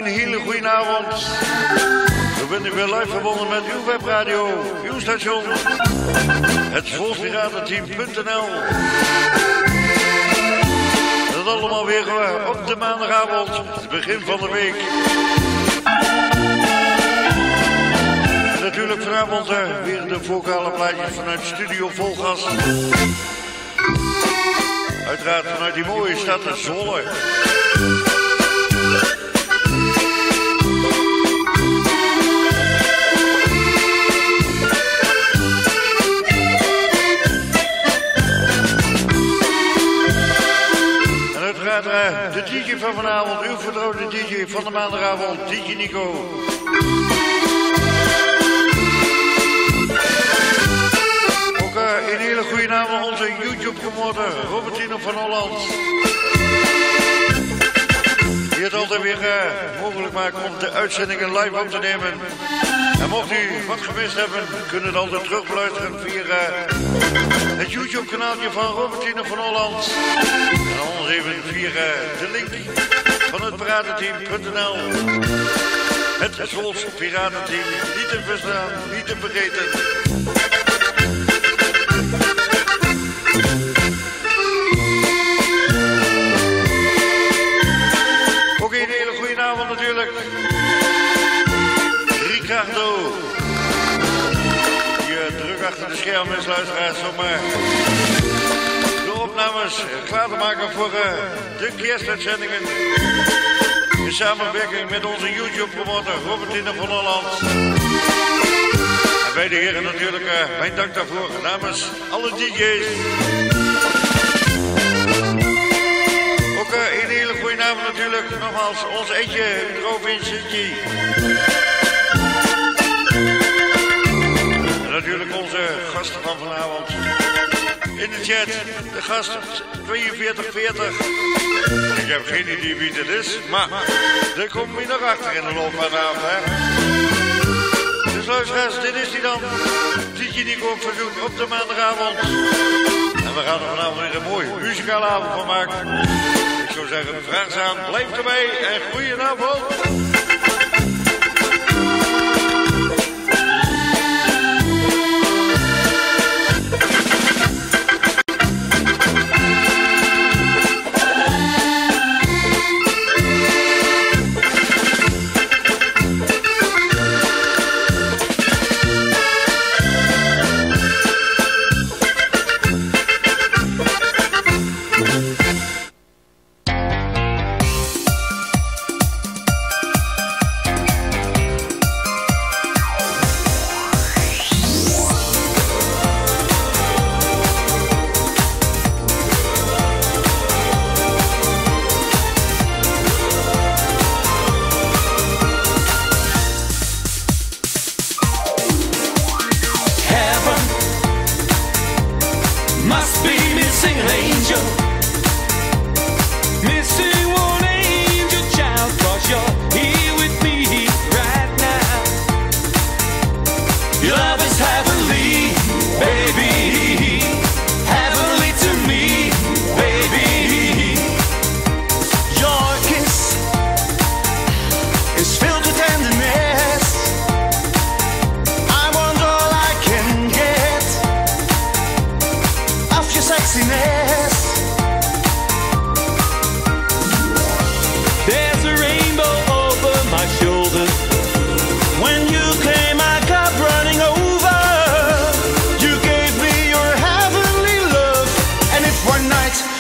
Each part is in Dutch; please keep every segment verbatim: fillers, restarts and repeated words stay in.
Een hele goede avond. We zijn weer live verbonden met uw webradio, uw station, het Volkspiratenteam punt n l. Dat allemaal weer op de maandagavond, het begin van de week. En natuurlijk vanavond uh, weer de vocale plaatjes vanuit Studio Volgas. Uiteraard vanuit die mooie stad Zwolle. De D J van vanavond, uw vertrouwde D J van de maandagavond, D J Nico. Ook uh, een hele goede naam aan onze YouTube-promotor, Robertino van Holland. Die het altijd weer uh, mogelijk maakt om de uitzendingen live op te nemen. En mocht u wat gemist hebben, kunt u het altijd terugbeluisteren via uh, het YouTube-kanaaltje van Robertino van Holland. En anders even via uh, de link van het Piratenteam punt n l. Het Zwols Piratenteam, niet te verstaan, niet te vergeten. Ook een hele goede avond natuurlijk. Ricardo. Die uh, druk achter de schermen is, luisteraars, om uh, de opnames klaar te maken voor uh, de kerstuitzendingen. In samenwerking met onze YouTube-promotor Robertino van Holland. En bij de heren natuurlijk uh, mijn dank daarvoor namens alle D J's. Ook uh, een hele goede naam natuurlijk, nogmaals, ons eentje, Robin Sintje. En natuurlijk onze gasten van vanavond. In de chat, de gast tweeënveertig veertig. Ik heb geen idee wie dit is, maar daar komen we nog achter in de loop van de avond, hè. Dus luisteraars, dit is die dan. D J Nico op verzoek op de maandagavond. En we gaan er vanavond weer een mooie muzikale avond van maken. Ik zou zeggen, vraag ze aan, blijf erbij en goedenavond.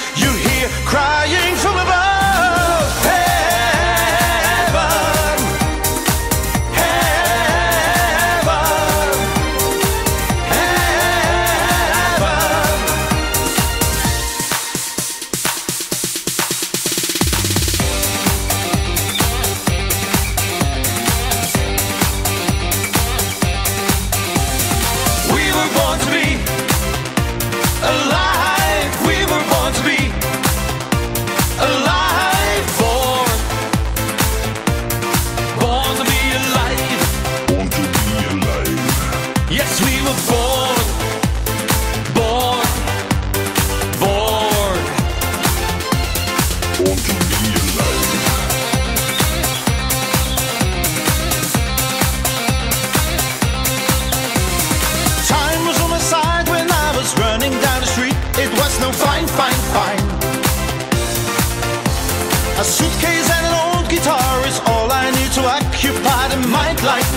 Crying from above, heaven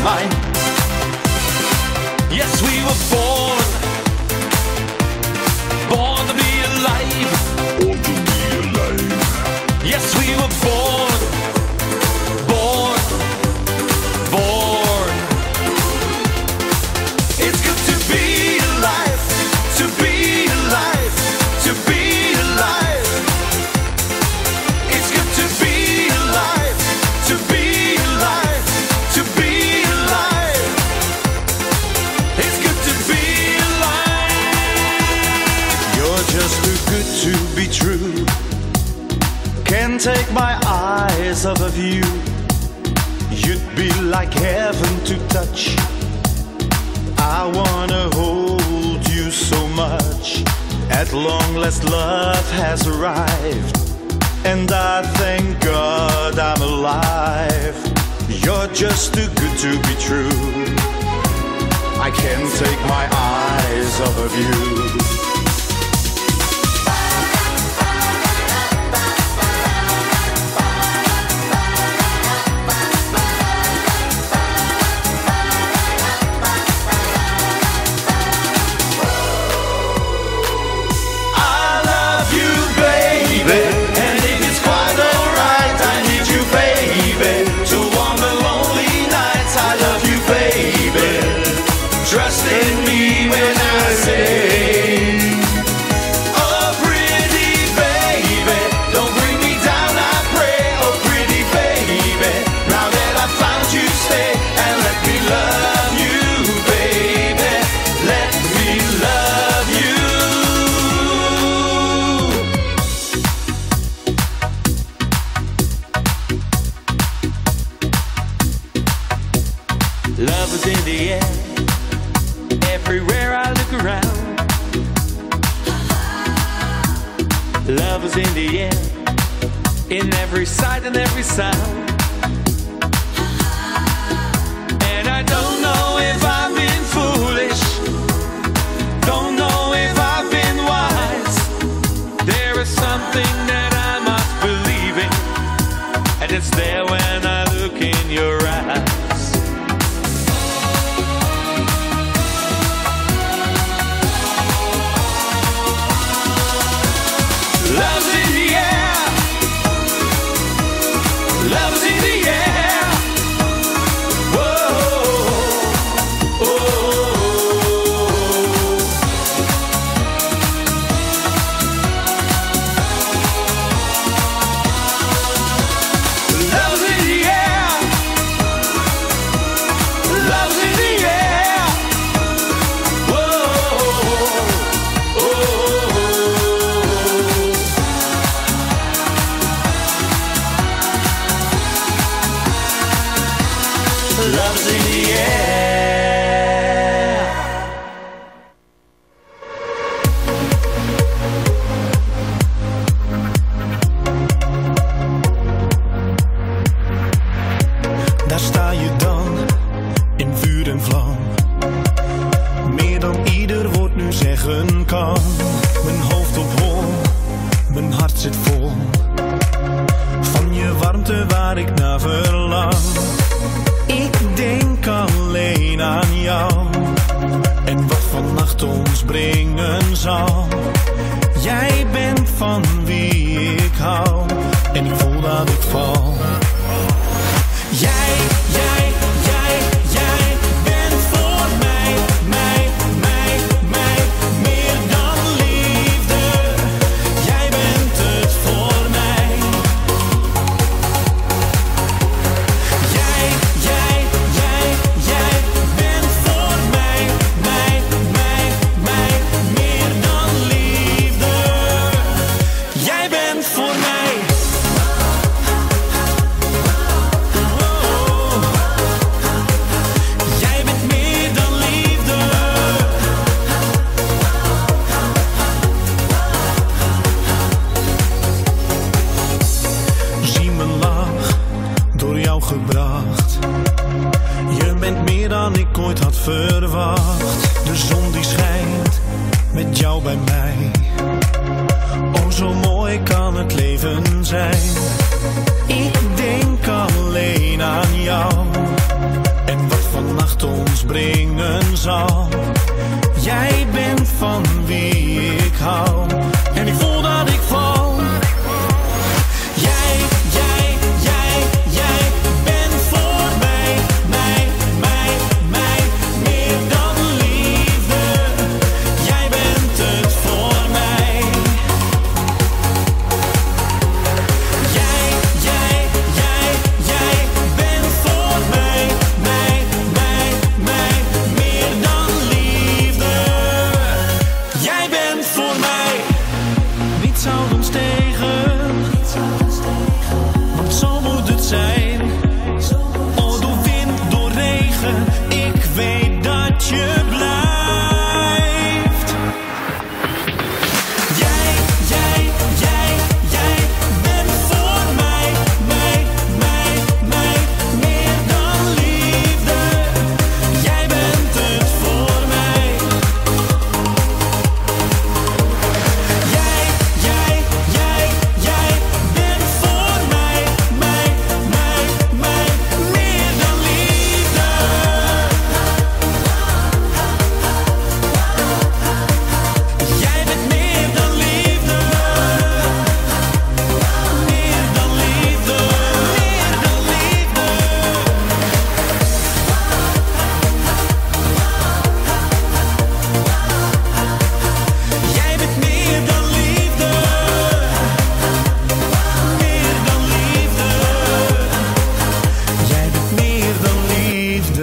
mine. Yes, we were born, born to be alive. Born to be alive. Yes, we were born, born, born. It's good to be alive, to be alive, to be alive. It's good to be alive, to be alive, to be alive. It's good to be alive. You're just too good to be true. Can't take my eyes off of you. You'd be like heaven to touch. I wanna hold you so much. At long last love has arrived, and I thank God I'm alive. You're just too good to be true. I can't take my eyes off of you. Trust in me when I say, oh pretty baby, don't bring me down, I pray. Oh pretty baby, now that I found you, stay and let me love you, baby. Let me love you. Love is in the air. Everywhere I look around, love is in the air, in every sight and every sound. And I don't know if I've been foolish, don't know if I've been wise. There is something that I must believe in, and it's there when I look in your eyes. Love's in the air. Love's in the air. Whoa, oh. Love's in the air. Love's in the air. Whoa, oh. Love's in the air. Daar sta je dan, in vuur en vlam. Meer dan ieder woord nu zeggen kan. Mijn hoofd op hol, mijn hart zit vol. Van je warmte waar ik naar verlang. Ik denk alleen aan jou en wat vannacht ons brengen zal. Jij bent van wie ik hou en ik voel dat ik val. Jij, jij, jij, jij bent voor mij, mij, mij, mij, meer dan liefde. Jij bent het voor mij. Jij, jij, jij, jij bent voor mij, mij, mij, mij, meer dan liefde. Jij bent voor mij. Gebracht. Je bent meer dan ik ooit had verwacht. De zon die schijnt met jou bij mij. Oh, zo mooi kan het leven zijn. Ik denk alleen aan jou en wat van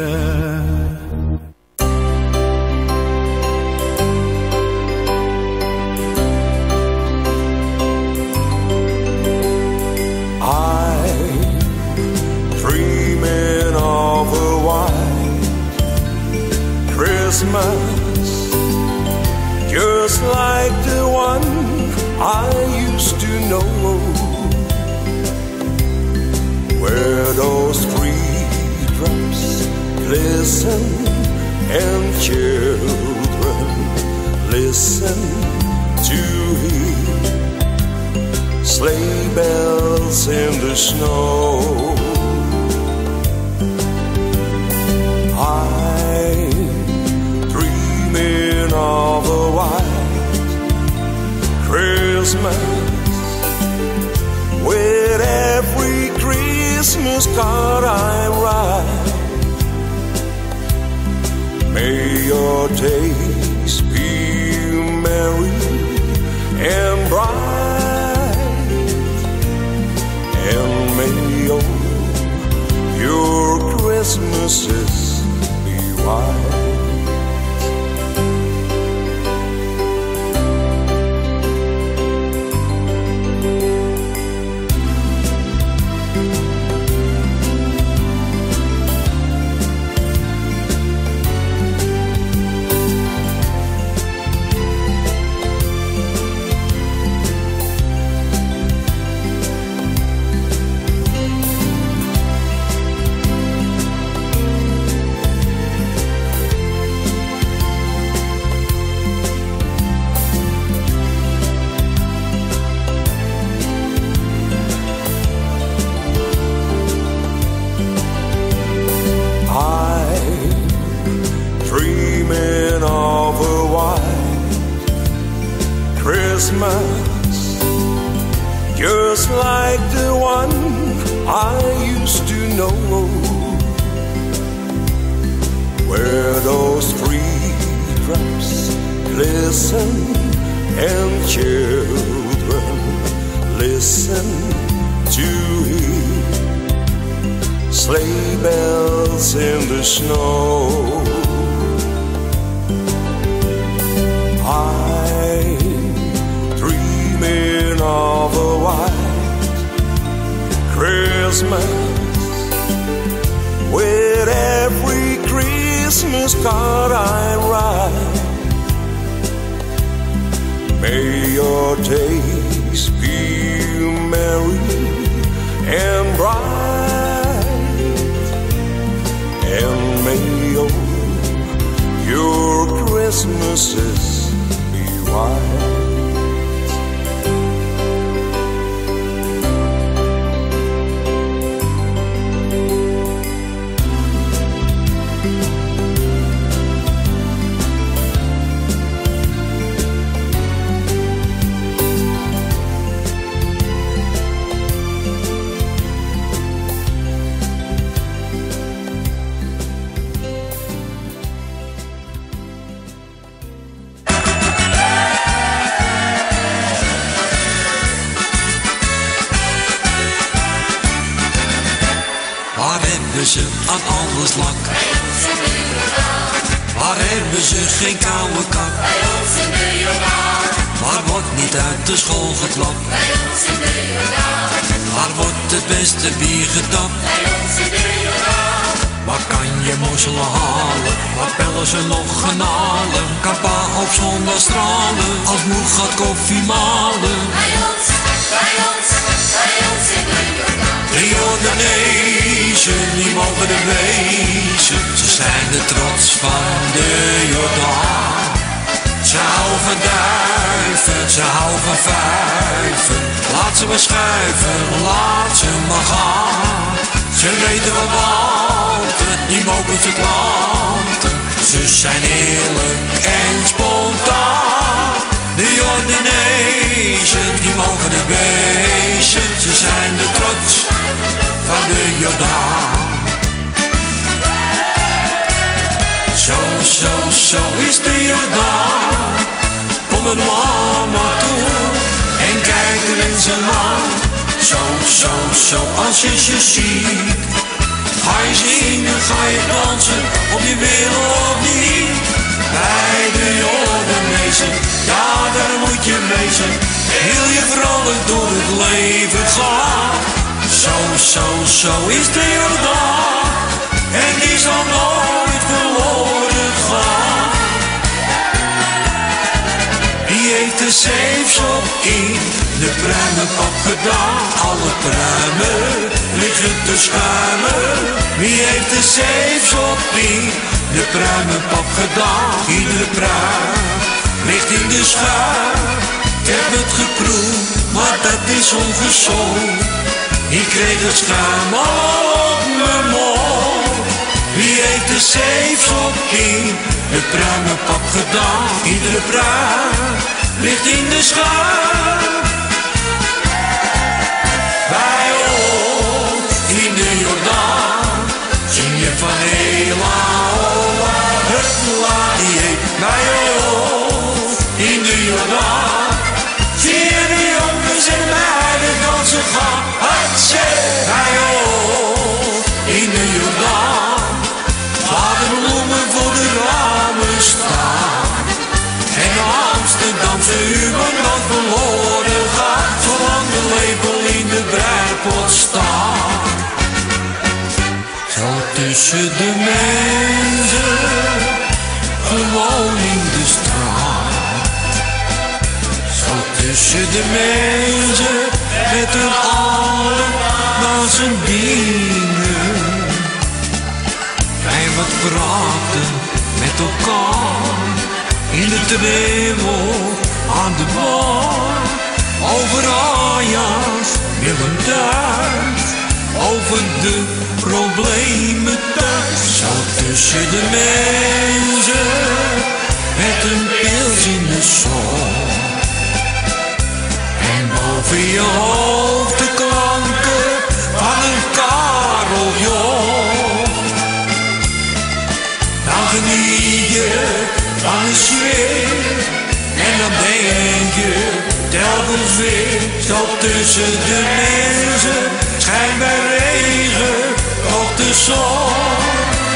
kinderen. Dreaming of a white Christmas, just like the one I used to know, where those three drops glisten and children listen to hear sleigh bells in the snow. I'm dreaming of a white Christmas, with every Christmas card I write. May your days be merry and bright, and may all your Christmases be white. Just like the one I used to know, where those three drops glisten and children listen to hear sleigh bells in the snow. Of a white Christmas, with every Christmas card I write. May your days be merry and bright, and may all your Christmases be white. Ze aan alles lak. Bij ons in de Jordaan. Waar hebben ze geen koude kak? Bij ons in de Jordaan. Waar wordt niet uit de school geklapt? Bij ons in de Jordaan. Waar wordt het beste bier gedapt? Bij ons in de Jordaan. Waar kan je mosselen halen? Waar pellen ze nog genalen? Kan pa op zondag stralen? Als moe gaat koffie malen? Bij ons, bij ons, bij ons in de Jordaan. De Jordanezen, die mogen er wezen. Ze zijn de trots van de Jordaan. Ze houden van duiven, ze houden van vijven. Laat ze maar schuiven, laat ze maar gaan. Ze weten wat wanten, die mogen ze klanten. Ze zijn eerlijk en spontaan. De Jordanezen, die mogen er wezen. Ze zijn de trots van de Jordaan. Zo, zo, zo is de Jordaan. Kom er mama toe en kijk er in zijn land. Zo, zo, zo als je ze ziet. Hij is in een ga je dansen op je wil of niet. Bij de Jordanezen, ja daar moet je wezen. Heel je vrolijk door het leven gaan. Zo, zo, zo is de Jordaan. En die zal nooit verloren gaan. Wie heeft de zeefsop in de pruimenpap gedaan? Alle pruimen liggen te schuimen. Wie heeft de zeefsop in de pruimenpap gedaan? Iedere pruim ligt in de schuim. Ik heb het geproefd, maar dat is ongezond. Ik kreeg het schuim al op mijn mond. Wie heeft de zeefsop in de pruimenpap gedaan? Iedere pruim ligt in de schuim. Bij ons in de Jordaan zing je van Hela, Ola, het laatje. Bij ons in de Jordaan zie je de jongens en meiden dansen gaan. Hartje, bij ons in de Jordaan laten bloemen voor de ramen staan. En Amsterdamse humor dan verloren gaat, zolang de lepel in de breipot staat. Zo tussen de mensen, gewoon in de straat. Zo tussen de mensen, met hun allen naar zijn dingen. Wij wat praten met elkaar in de trevel aan de bar. Over Ajax, Willem Duits, over de problemen thuis. Zo tussen de mensen, met een pils in de zon. En boven je hoofd de klanken van een carillon. Dan geniet je van een sfeer en dan denk je telkens weer. Zo tussen de mensen schijnt bij regen toch de zon.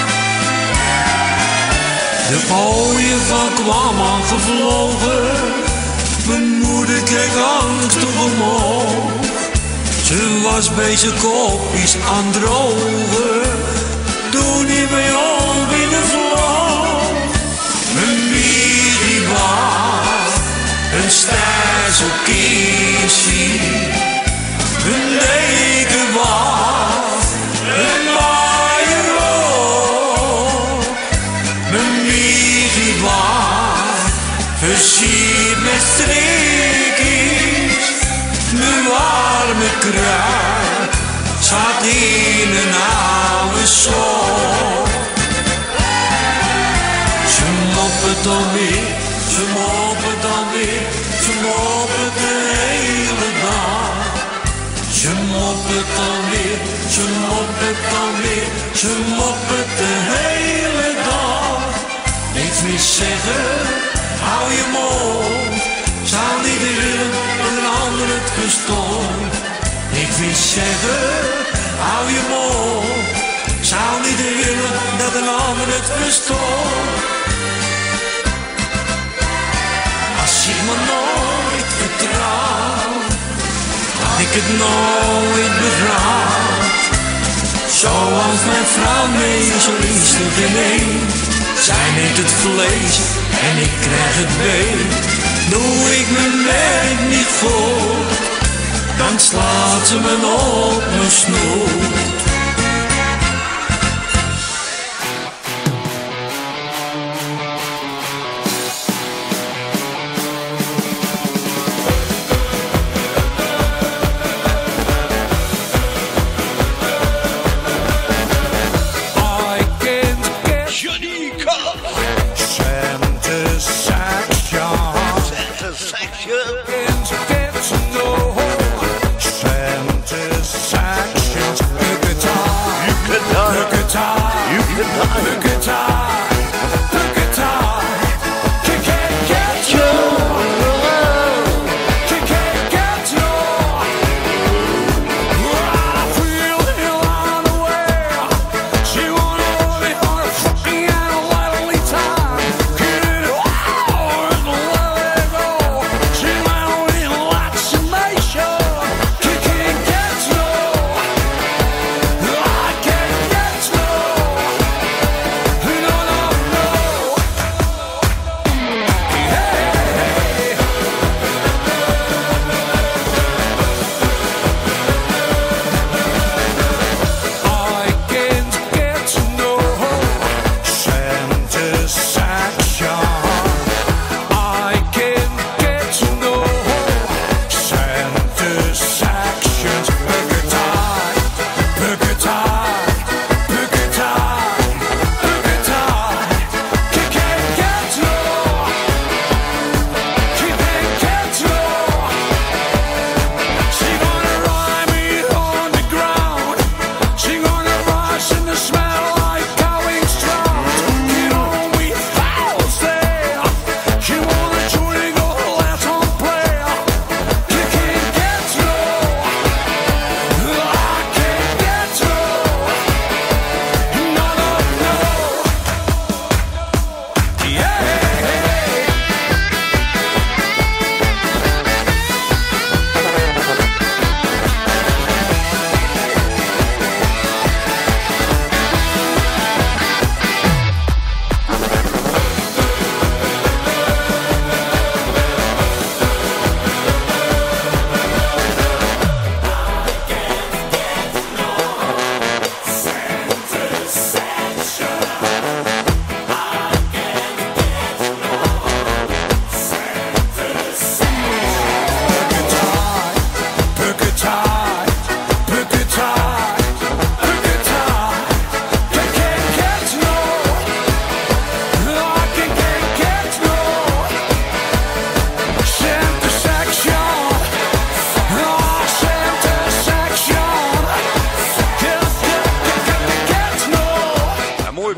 De ooievaar kwam aangevlogen, mijn moeder keek angstig omhoog. Ze was bezig kopjes aan drogen, toen hij bij ons binnenvloog. Mijn bier die was een stijzelkissie, een deken was een waaierrok. Mijn bier die was versierd met strikjes, mijn warme kruid zat in een oude sok. Ze moppen dan weer, ze moppen dan weer, ze moppen de hele dag. Ze moppen dan weer, ze moppen dan weer, ze moppen de hele dag. Niks meer zeggen, hou je mond, zou niet willen dat een ander het bestond. Niks meer zeggen, hou je mond, zou niet willen dat een ander het bestond. Als ik me nooit vertrouw, had ik het nooit begrijpt. Zoals mijn vrouw mee, zo is er geen een. Zij neemt het vlees en ik krijg het beet. Doe ik mijn werk niet goed, dan slaat ze me op mijn snoet. She wanna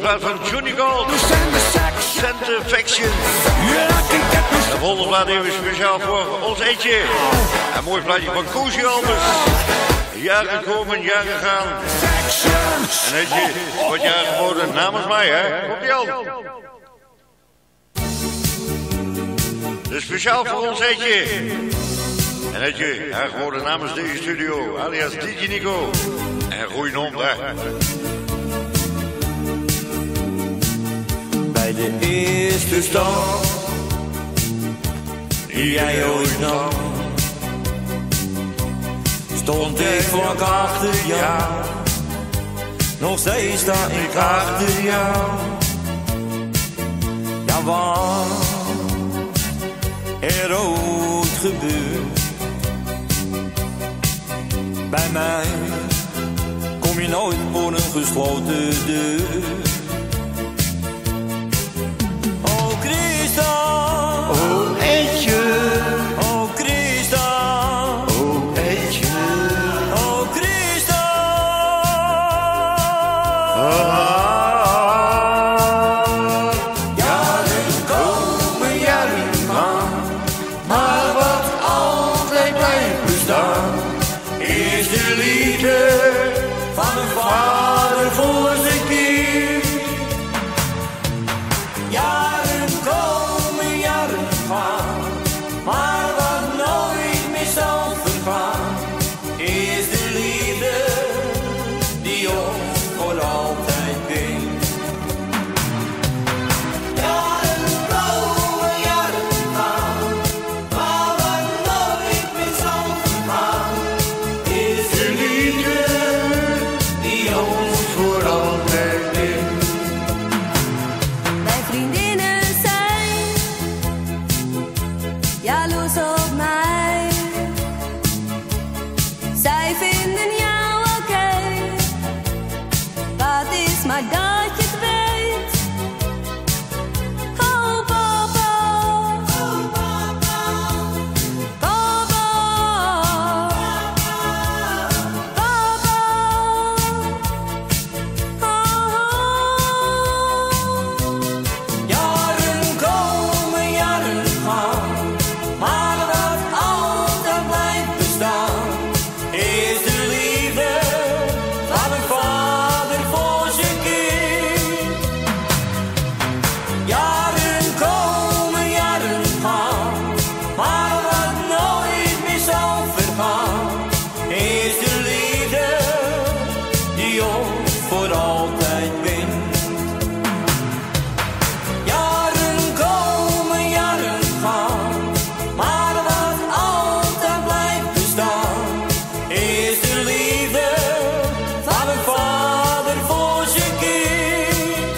plaat van Johnny Gold. Satisfaction. De volgende plaat even speciaal voor ons eentje. Een mooi plaatje van Cozy Albers. Jaren komen, jaren gaan. En eentje wordt jaren geworden namens mij, hè? Komt ie al. Dus speciaal voor ons eentje. En eentje, hij geworden namens deze studio, alias D J Nico. En groei nog, hè. Bij de eerste stap die jij ooit nam, stond ik vlak achter jou. Nog steeds sta ik achter jou. Ja, wat er ooit gebeurt bij mij, kom je nooit voor een gesloten deur. Oh Christa, Oh eentje, oh Christa, oh eentje. oh Christa. Jaren komen, jaren gaan, maar wat altijd blijft bestaan is de liefde van een vader voor zijn kind. Jaren komen, jaren gaan, maar wat nooit meer zal vergaan is de liefde die ons voor altijd bindt. Jaren komen, jaren gaan, maar wat nooit meer zal vergaan is de liefde die ons voor altijd bindt. Mijn vriendinnen zijn jaloers op mij. Zij vinden jou oké. Wat is maar dat je het weet. Oh papa, oh papa, papa, papa, oh. Jaren komen, jaren gaan, maar wat altijd blijft bestaan is de liefde van een vader voor zijn kind. Jaren komen, jaren gaan, maar wat nooit meer zal vergaan is de liefde die ons voor altijd bindt. Jaren komen, jaren gaan, maar wat altijd blijft bestaan is de liefde van een vader voor zijn kind.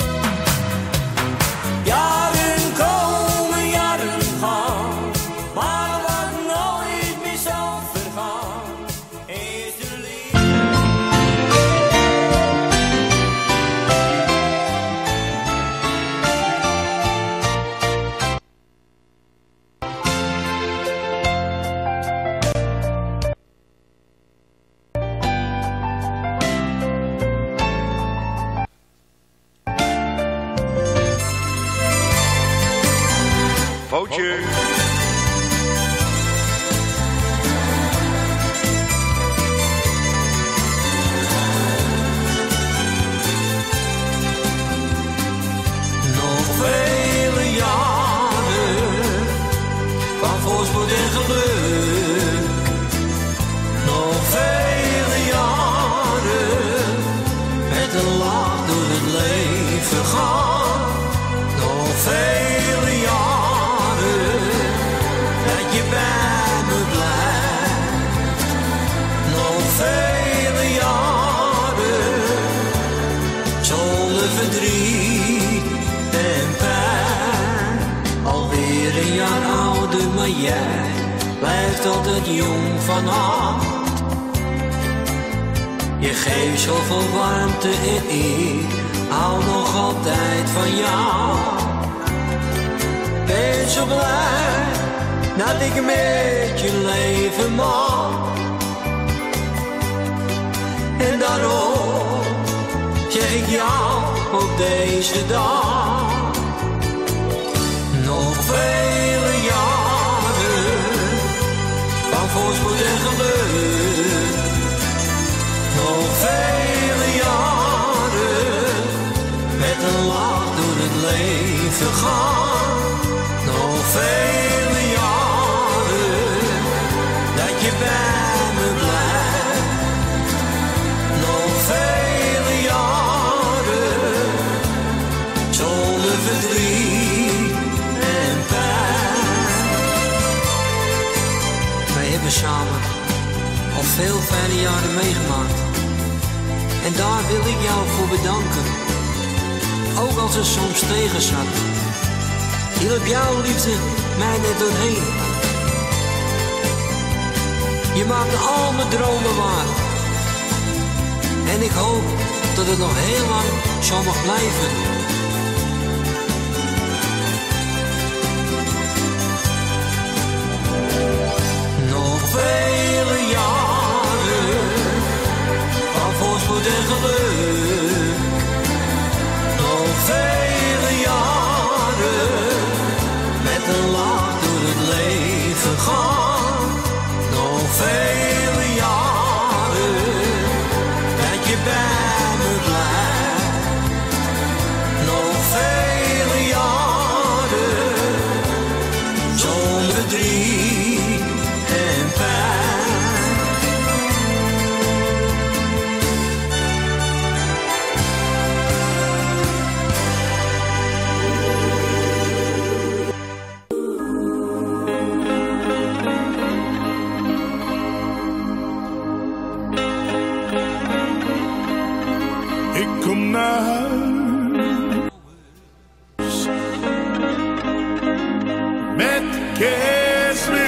Jaren komen, jaren gaan, maar wat nooit meer zal vergaan is de liefde. Foutje. Nog vele jaren van voorspoed en geluk. Nog vele jaren met een lach door het leven gaan. Nog vele jaren dat je bij me blijft. Nog vele jaren zonder verdriet en pijn. Alweer een jaar ouder, maar jij blijft altijd jong van hart. Je geeft zoveel warmte en ik hou nog altijd van jou. Ben zo blij dat ik met je leven mag. En daarom zeg ik jou op deze dag. Nog vele jaren van voorspoed en geluk. Nog vele jaren met een lach door het leven gaan. Nog vele jaren dat je bij me blijft. Nog vele jaren zonder verdriet en pijn. Wij hebben samen al veel fijne jaren meegemaakt. En daar wil ik jou voor bedanken. Ook als het soms tegen zat, hielp jouw liefde mij net doorheen. Je maakte al mijn dromen waar. En ik hoop dat het nog heel lang zo mag blijven. Nog vele jaren van voorspoed en geluk. Nog vele jaren met een lach door het leven gaan. Nog vele jaren dat je bij me blijft. Nog vele jaren zonder verdriet en pijn. Ik kom naar huis met kerstmis.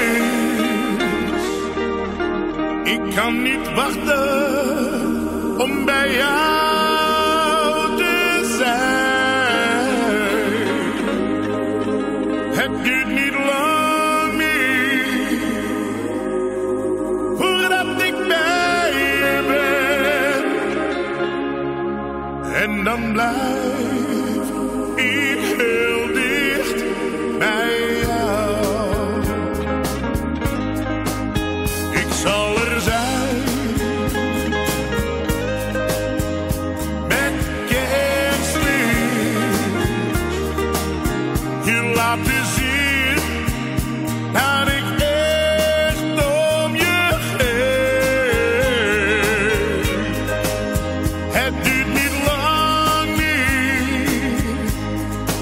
Ik kan niet wachten om bij jou te zijn. Het duurt niet lang meer voordat ik bij je ben. En dan blijf ik heel dicht bij jou. Ik zal er zijn met kerstmis. Je laten zien dat ik echt om je geef. Het duurt niet lang meer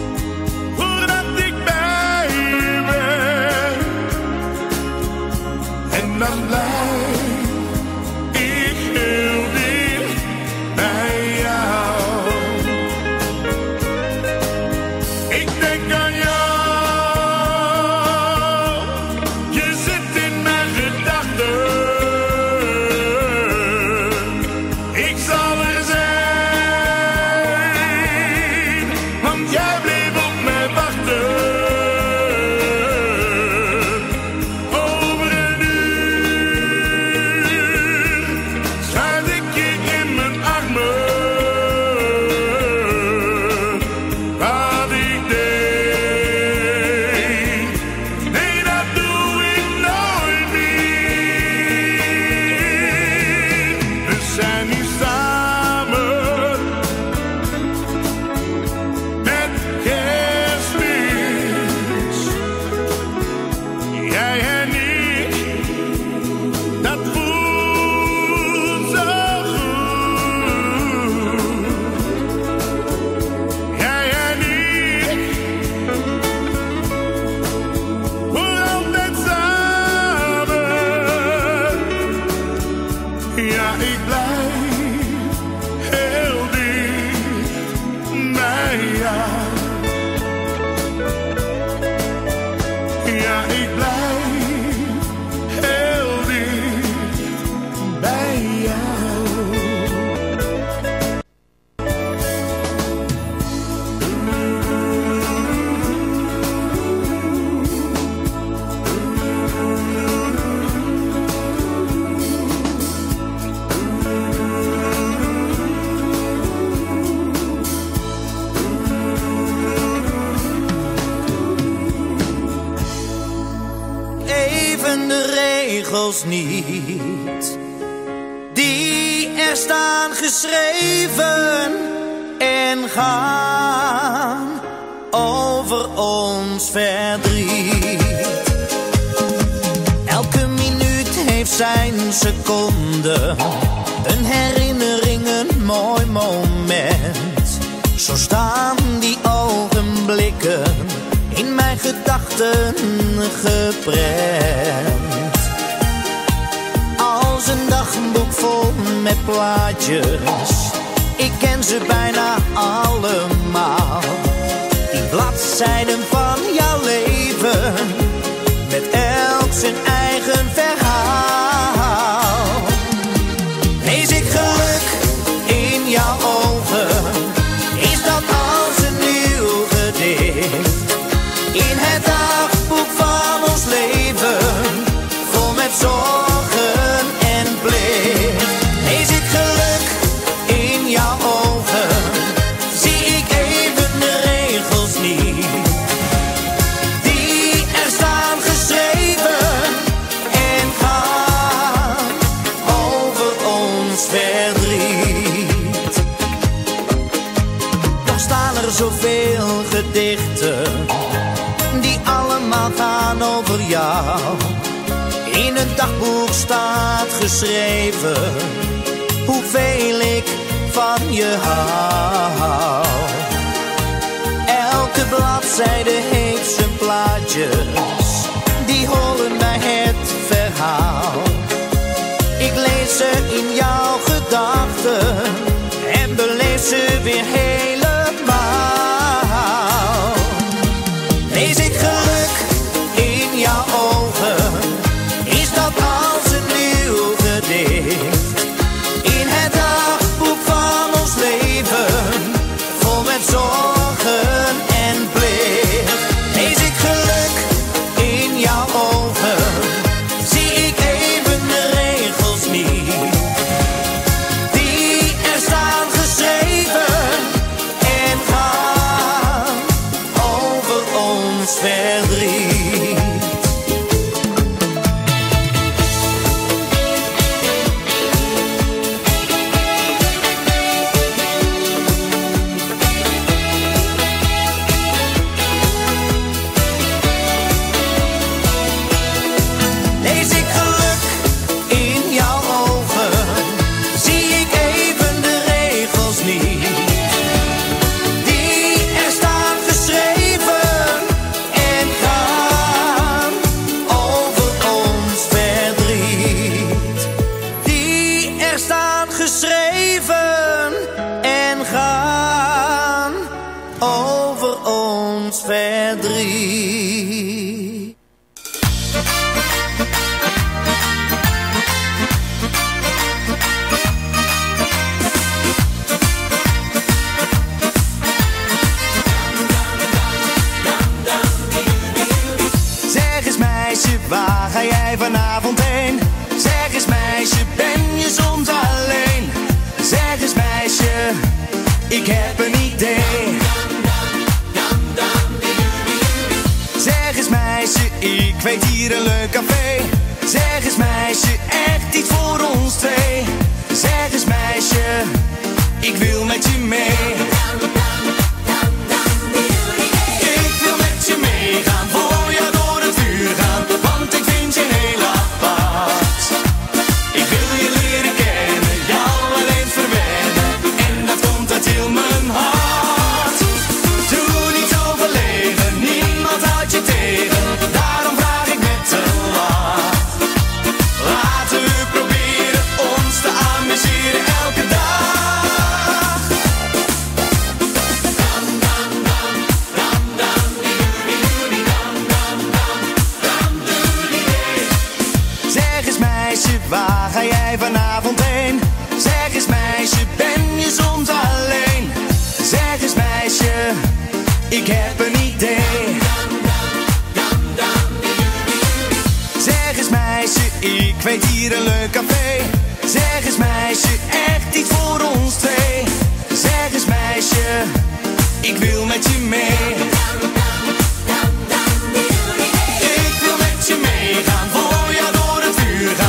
regels niet die er staan geschreven en gaan over ons verdriet. Elke minuut heeft zijn seconde, een herinnering, een mooi moment. Zo staan die ogenblikken in mijn gedachten geprent. Als een dagboek vol met plaatjes, ik ken ze bijna allemaal. Die bladzijden van jouw leven, met elk zijn eigen verhaal. Lees ik geluk in jouw ogen, is dat als een nieuw gedicht. In het dagboek van ons leven, vol met zorgen en plicht. Lees ik geluk in jouw ogen, zie ik even de regels niet die er staan geschreven en gaan over ons verdriet. Toch staan er zoveel gedichten die allemaal gaan over jou. In een dagboek staat geschreven hoeveel ik van je hou. Elke bladzijde heeft zijn plaatjes, die horen bij het verhaal. Ik lees ze in jouw gedachten en beleef ze weer helemaal. Lees ik geluk in jouw ogen, is dat als een nieuw gedicht. In het dagboek van ons leven, vol met zorgen en plicht. Lees ik geluk in jouw ogen, zie ik even de regels niet die er staan geschreven en gaan over ons verdriet. Lees ik geluk in jouw ogen, zie ik even de regels niet die er staan geschreven en gaan over ons verdriet. Die er staan geschreven en gaan over ons verdriet. Zeg eens meisje, waar ga jij vanavond heen? Zeg eens meisje, ben je soms alleen? Zeg eens meisje, ik heb een idee. Zeg eens meisje, ik weet hier een leuk café. Zeg eens meisje, echt iets voor ons twee. Zeg eens meisje, ik wil met je mee. Ik wil met je meegaan, voor jou door het vuur gaan, want ik vind je heel apart. Ik wil je leren kennen, jou wel eens verwennen, en dat komt uit heel mijn hart. Doe niet zo verlegen, niemand houdt je tegen, daarom vraag ik met een lach. Laten we proberen ons te amuseren elke dag. Zeg eens meisje, waar ga jij vanavond heen? Zeg eens meisje, ben je soms alleen? Zeg eens meisje, ik heb een idee. Zeg eens meisje, ik weet hier een leuk café. Zeg eens meisje, echt iets voor ons twee. Zeg eens meisje, ik wil met je mee. Ik wil met je meegaan, voor jou door het vuur gaan.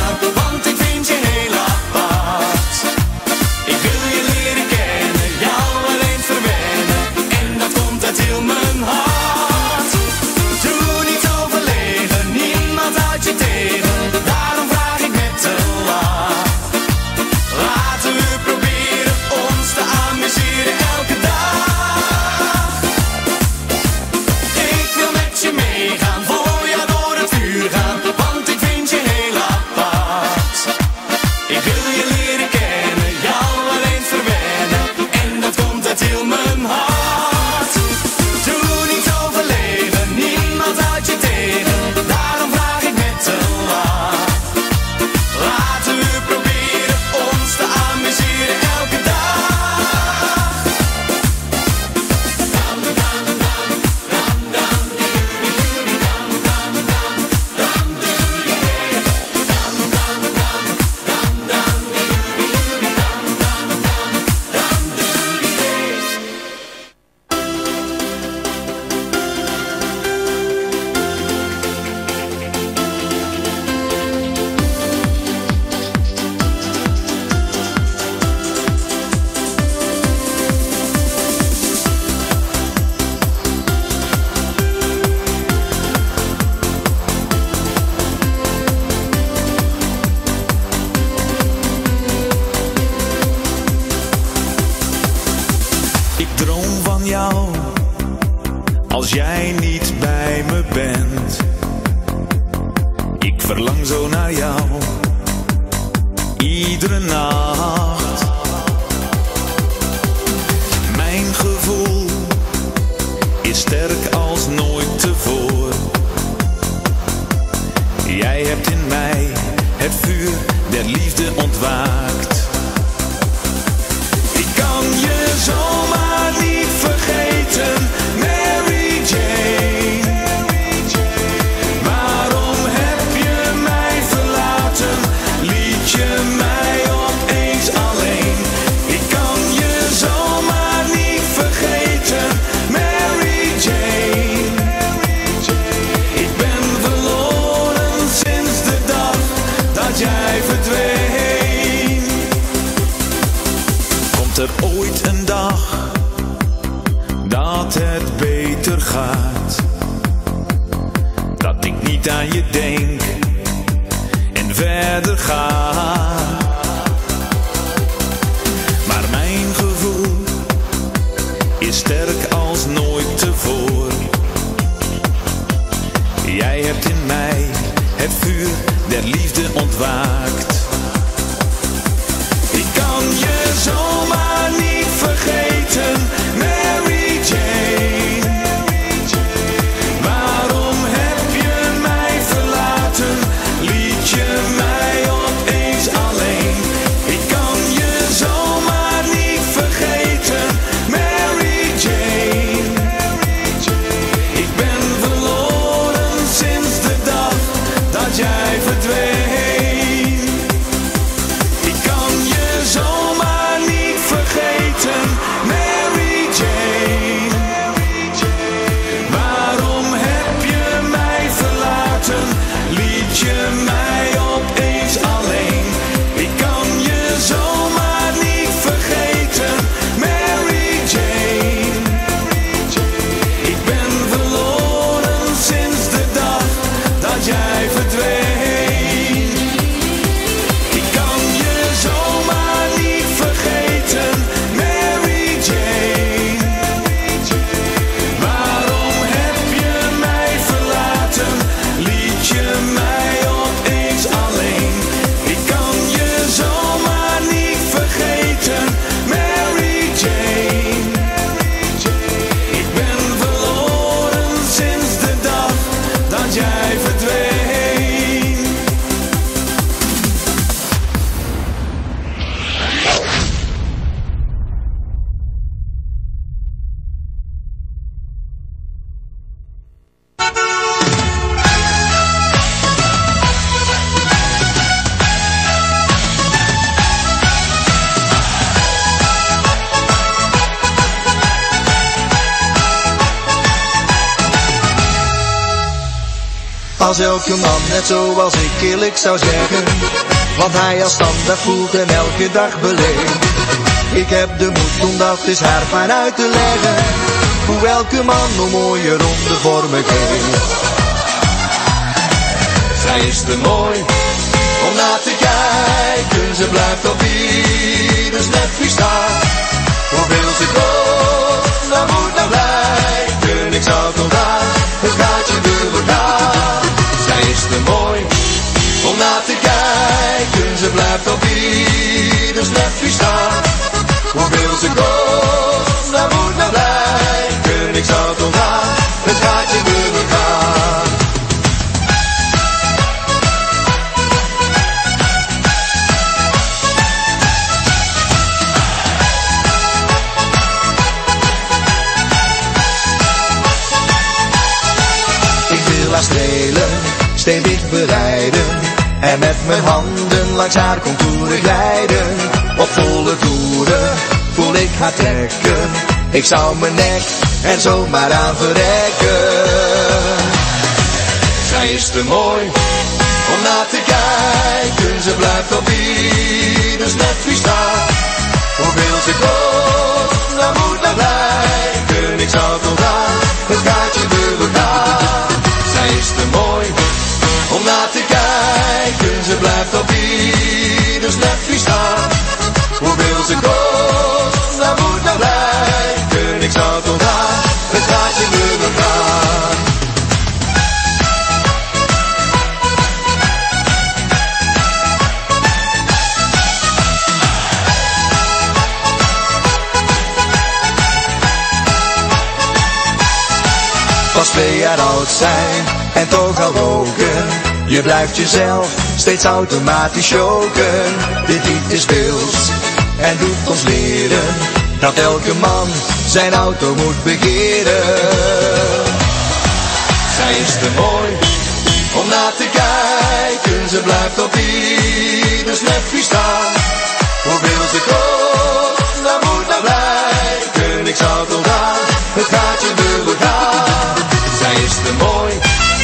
van jou als jij niet bij me bent. Ik verlang zo naar jou, iedere nacht. Mijn gevoel is sterk als nooit tevoren. Jij hebt in mij het vuur der liefde ontwaakt. Ik kan je zomaar niet vergeten, Mary Jane. Waarom heb je mij verlaten? Liet je mij opeens alleen? Ik kan je zomaar niet vergeten, Mary Jane. Ik ben verloren sinds de dag dat jij verdween. Komt er ooit een dag dat het beter gaat, dat ik niet aan je denk en verder ga? Maar mijn gevoel is sterk als nooit tevoren. Jij hebt in mij het vuur der liefde ontwaakt. Ik kan je zomaar niet vergeten, Mary Jane. Waarom heb je mij verlaten? Liet je mij opeens alleen? Ik kan je zomaar niet vergeten, Mary Jane. Ik ben verloren sinds de dag dat jij verdween. Ik kan je zomaar niet vergeten, Mary Jane. Waarom heb je mij verlaten? Liet je mij opeens alleen? Ik kan je zomaar niet vergeten, Mary Jane. Ik ben verloren sinds de dag dat jij verdween. Ik kan je zomaar niet vergeten, Mary Jane. Waarom heb je mij verlaten? Liet je mij opeens alleen? Ik kan je zomaar niet vergeten, Mary Jane. Ik ben verloren sinds de dag dat jij verdween. Als elke man net zoals ik eerlijk zou zeggen, want hij als standaard voelt en elke dag beleeft. Ik heb de moed om dat eens haar fijn uit te leggen, hoe elke man nog mooie ronde vormen geeft. Zij is te mooi om naar te kijken, ze blijft op ieders netvlies staan. Hoeveel ze kost, dan moet nou blijken, ik zou toch daar het gaatje willen gaan. Zij is te mooi om naar te kijken, ze blijft op ieders netvlies staan. Hoeveel ze kost, dan moet nou blijken, ik zou toch daar het gaatje willen gaan. Strelen, stevig bereiden en met mijn handen langs haar contouren glijden. Op volle toeren voel ik haar trekken, ik zou mijn nek er zomaar aan verrekken. Zij is te mooi om naar te kijken, ze blijft op ieders netvlies staan. Hoeveel ze kost, dan moet nou blijken, ik zou toch daar het gaatje willen gaan. Zij is te mooi om naar te kijken, ze blijft op ieders netvlies staan. Hoeveel ze kost, dat moet nou blijken, ik zou zou toch gaan, het gaatje willen gaan. Pas twee jaar oud zijn en toch al roken. Je blijft jezelf steeds automatisch choken. Dit lied is wils en doet ons leren dat elke man zijn auto moet begeren. Zij is te mooi om naar te kijken. Ze blijft op ieders netvlies staan. Hoeveel ze kost, dat moet nou blijken. Ik zou toch gaan, het gaatje willen gaan. Zij is te mooi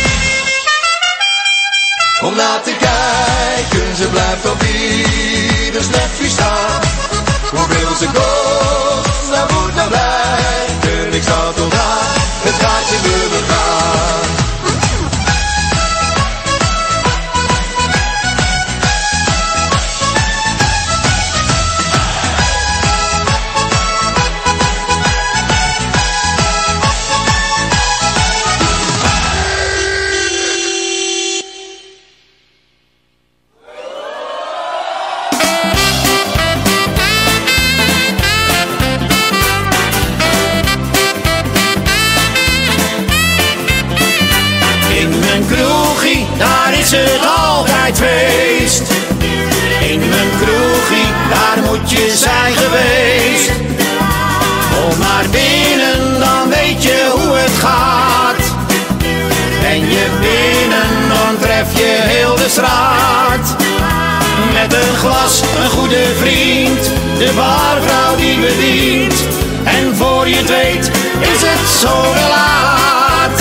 om naar te kijken. Ze blijft op ieders netvlies staan. Hoeveel ze kost, dat moet nou blijken. Ik zou toch gaan, het gaatje willen gaan. Daar is het altijd feest. In mijn kroegie, daar moet je zijn geweest. Kom maar binnen, dan weet je hoe het gaat. Ben je binnen, dan tref je heel de straat. Met een glas, een goede vriend, de barvrouw die bedient. En voor je het weet, is het zo weer laat.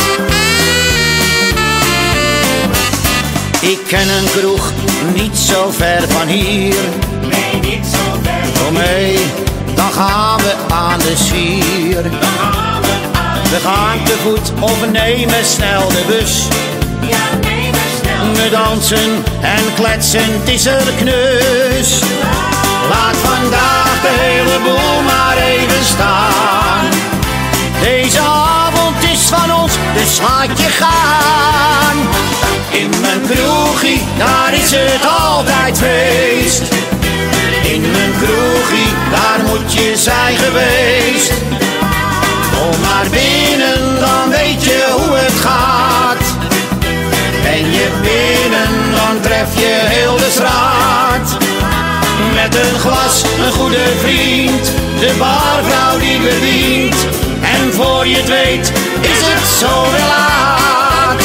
Ik ken een kroeg niet zo ver van hier. Nee, niet zo ver. Kom mee, dan gaan we aan de zwier. Dan gaan we aan de We gaan te voet of we nemen snel de bus. Ja, nemen snel. We dansen en kletsen, het is er knus. Laat vandaag de hele boel maar even staan. Deze avond is van ons, dus laat je gaan. In mijn kroegie, daar is het altijd feest. In mijn kroegie, daar moet je zijn geweest. Kom maar binnen, dan weet je hoe het gaat. Ben je binnen, dan tref je heel de straat. Met een glas, een goede vriend, de barvrouw die bedient. En voor je het weet, is het zo weer laat.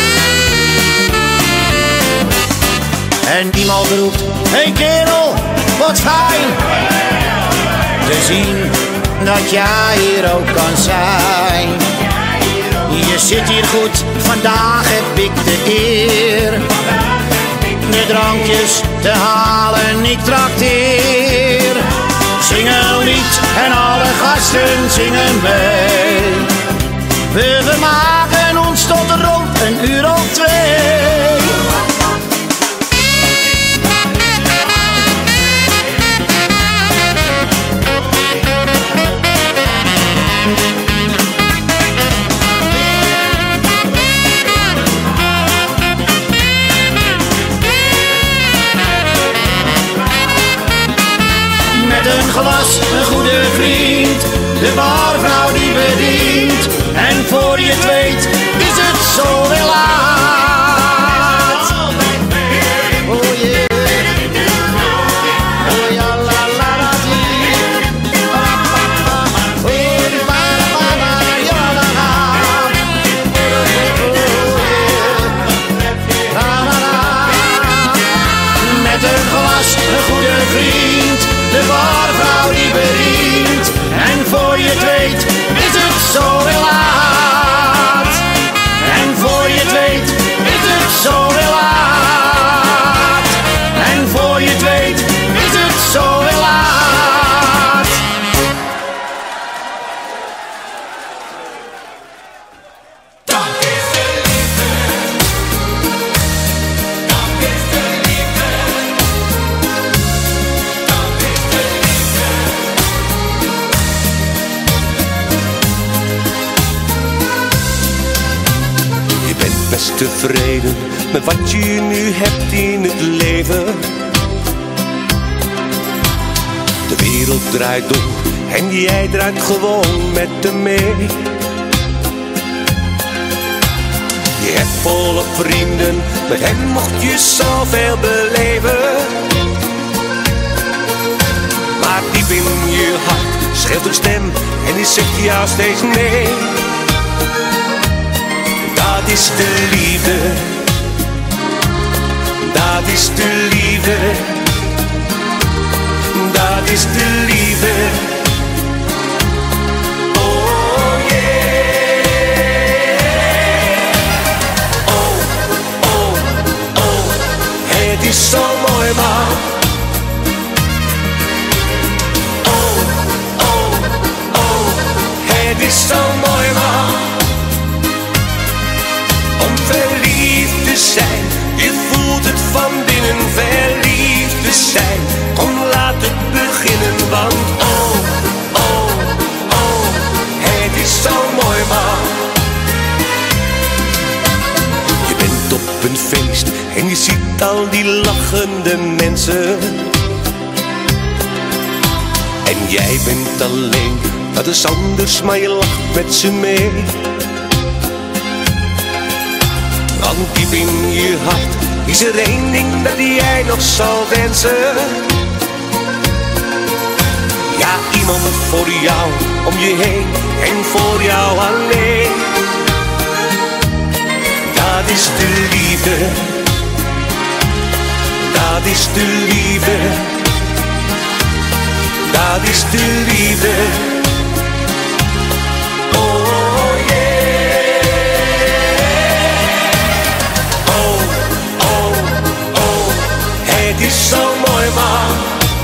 En iemand roept, hey kerel, wat fijn te zien dat jij hier ook kan zijn. Je zit hier goed, vandaag heb ik de eer de drankjes te halen, ik trakteer. Zing een lied en alle gasten zingen mee. We vermaken ons tot rond een uur of twee. Een glas, een goede vriend, de barvrouw die bedient. En voor je het weet, is het zo weer laat. best tevreden met wat je nu hebt in het leven. De wereld draait door en jij draait gewoon met hem mee. Je hebt volop vrienden, met hen mocht je zoveel beleven. Maar diep in je hart scheelt een stem en die zegt jou steeds nee. Dat is de liefde, dat is de liefde, dat is de liefde. Oh yeah. Oh, oh, oh, het is zo mooi man. Oh, oh, oh, het is zo mooi man. Om verliefd te zijn, je voelt het van binnen. Verliefd te zijn, kom laat het beginnen. Want oh, oh, oh, het is zo mooi man. Je bent op een feest en je ziet al die lachende mensen. En jij bent alleen, dat is anders, maar je lacht met ze mee. Want diep in je hart is er één ding dat jij nog zal wensen. Ja, iemand voor jou, om je heen en voor jou alleen. Dat is de liefde, dat is de liefde, dat is de liefde. Oh yeah. Oh, oh, oh, het is zo mooi man.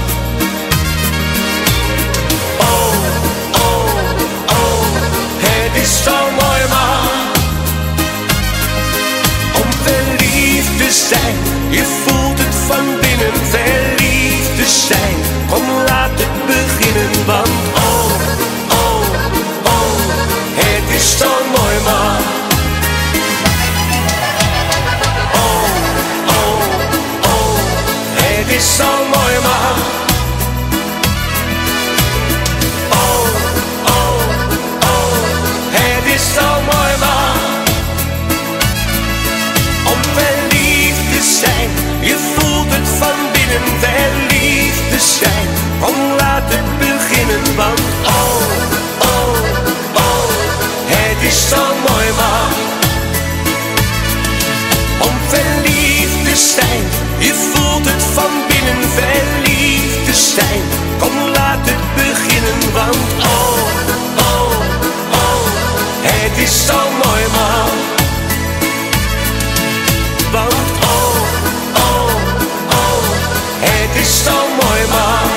Oh, oh, oh, het is zo mooi man. Om verliefd te zijn, je voelt het van binnen. Verliefd te zijn, kom laat het beginnen. Want oh, oh, oh, het is zo mooi man. Oh, oh, oh, het is zo mooi man. Oh, oh, oh, het is zo mooi man. Om verliefd te zijn, je voelt het van binnen. Verliefd te zijn, kom laat het beginnen. Want oh, oh, oh, het is zo mooi man. Om verliefd te zijn, je voelt het van binnen. Verliefd te zijn, kom laat het beginnen. Want oh, oh, oh, het is zo mooi man. Want oh, oh, oh, het is zo mooi man.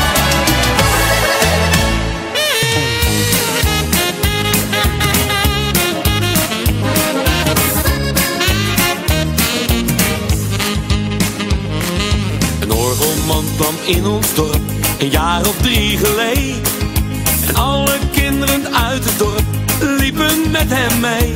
Een orgelman kwam in ons dorp, een jaar of drie geleden. En alle kinderen uit het dorp liepen met hem mee.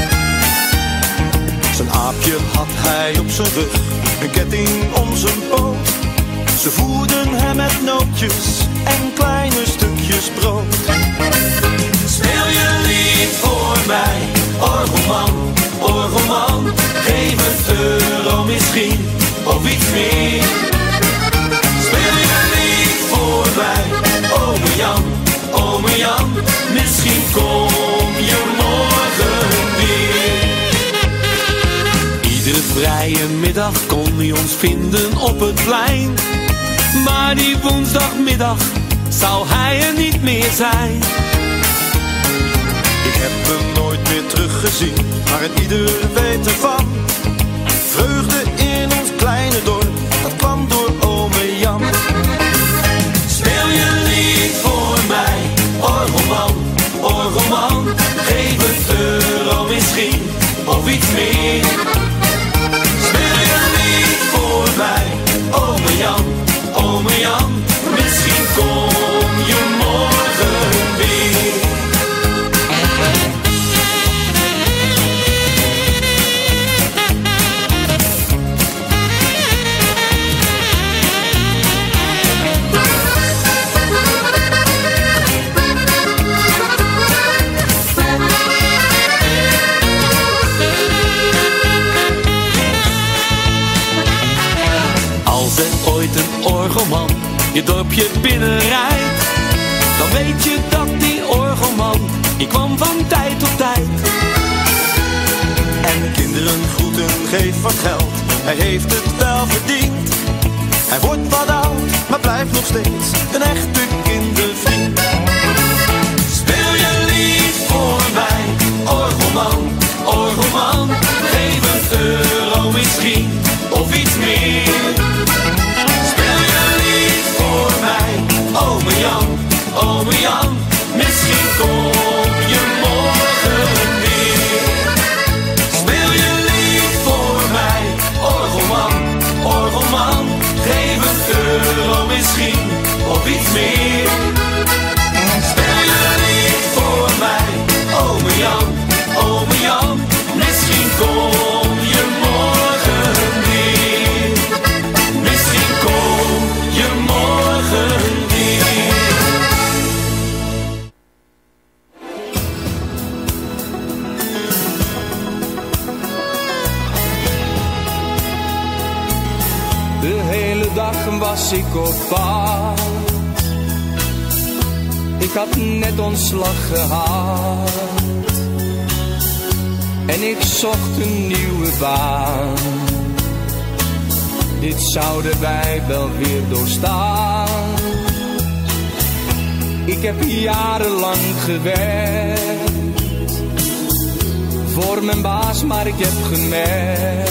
Zijn aapje had hij op zijn rug, een ketting om zijn poot. Ze voerden hem met nootjes en kleine stukjes brood. Speel je lied voor mij, orgelman, orgelman. Geef een euro misschien, of iets meer. Speel je lied voor mij, ome Jan, ome Jan. Misschien kom je morgen weer. Iedere vrije middag kon hij ons vinden op het plein. Maar die woensdagmiddag zou hij er niet meer zijn. Ik heb hem nooit meer teruggezien, maar een ieder weet ervan. Vreugde in ons kleine dorp, dat kwam door ome Jan. Speel je lied voor mij, orgelman, orgelman. Geef een euro misschien, of iets meer. Speel je lied voor mij, ome Jan, ome Jan. Misschien kom je morgen weer. orgelman je dorpje binnenrijdt, dan weet je dat die orgelman, die kwam van tijd tot tijd. En kinderen groeten, geef wat geld, hij heeft het wel verdiend. Hij wordt wat oud, maar blijft nog steeds een echte kindervriend. Speel je lied voor mij, orgelman, orgelman. Geef een euro misschien, of iets meer. Speel je lied voor mij, ome Jan, ome Jan. Misschien kom je morgen weer. Speel je lied voor mij, orgelman, orgelman. Geef een euro misschien, of iets meer. Speel je lied voor mij, ome Jan, ome Jan. Misschien kom je morgen weer. Misschien kom je morgen weer. De hele dag was ik op pad. Ik had net ontslag gehad. En ik zocht een nieuwe baan. Dit zouden wij wel weer doorstaan. Ik heb jarenlang gewerkt voor mijn baas, maar ik heb gemerkt,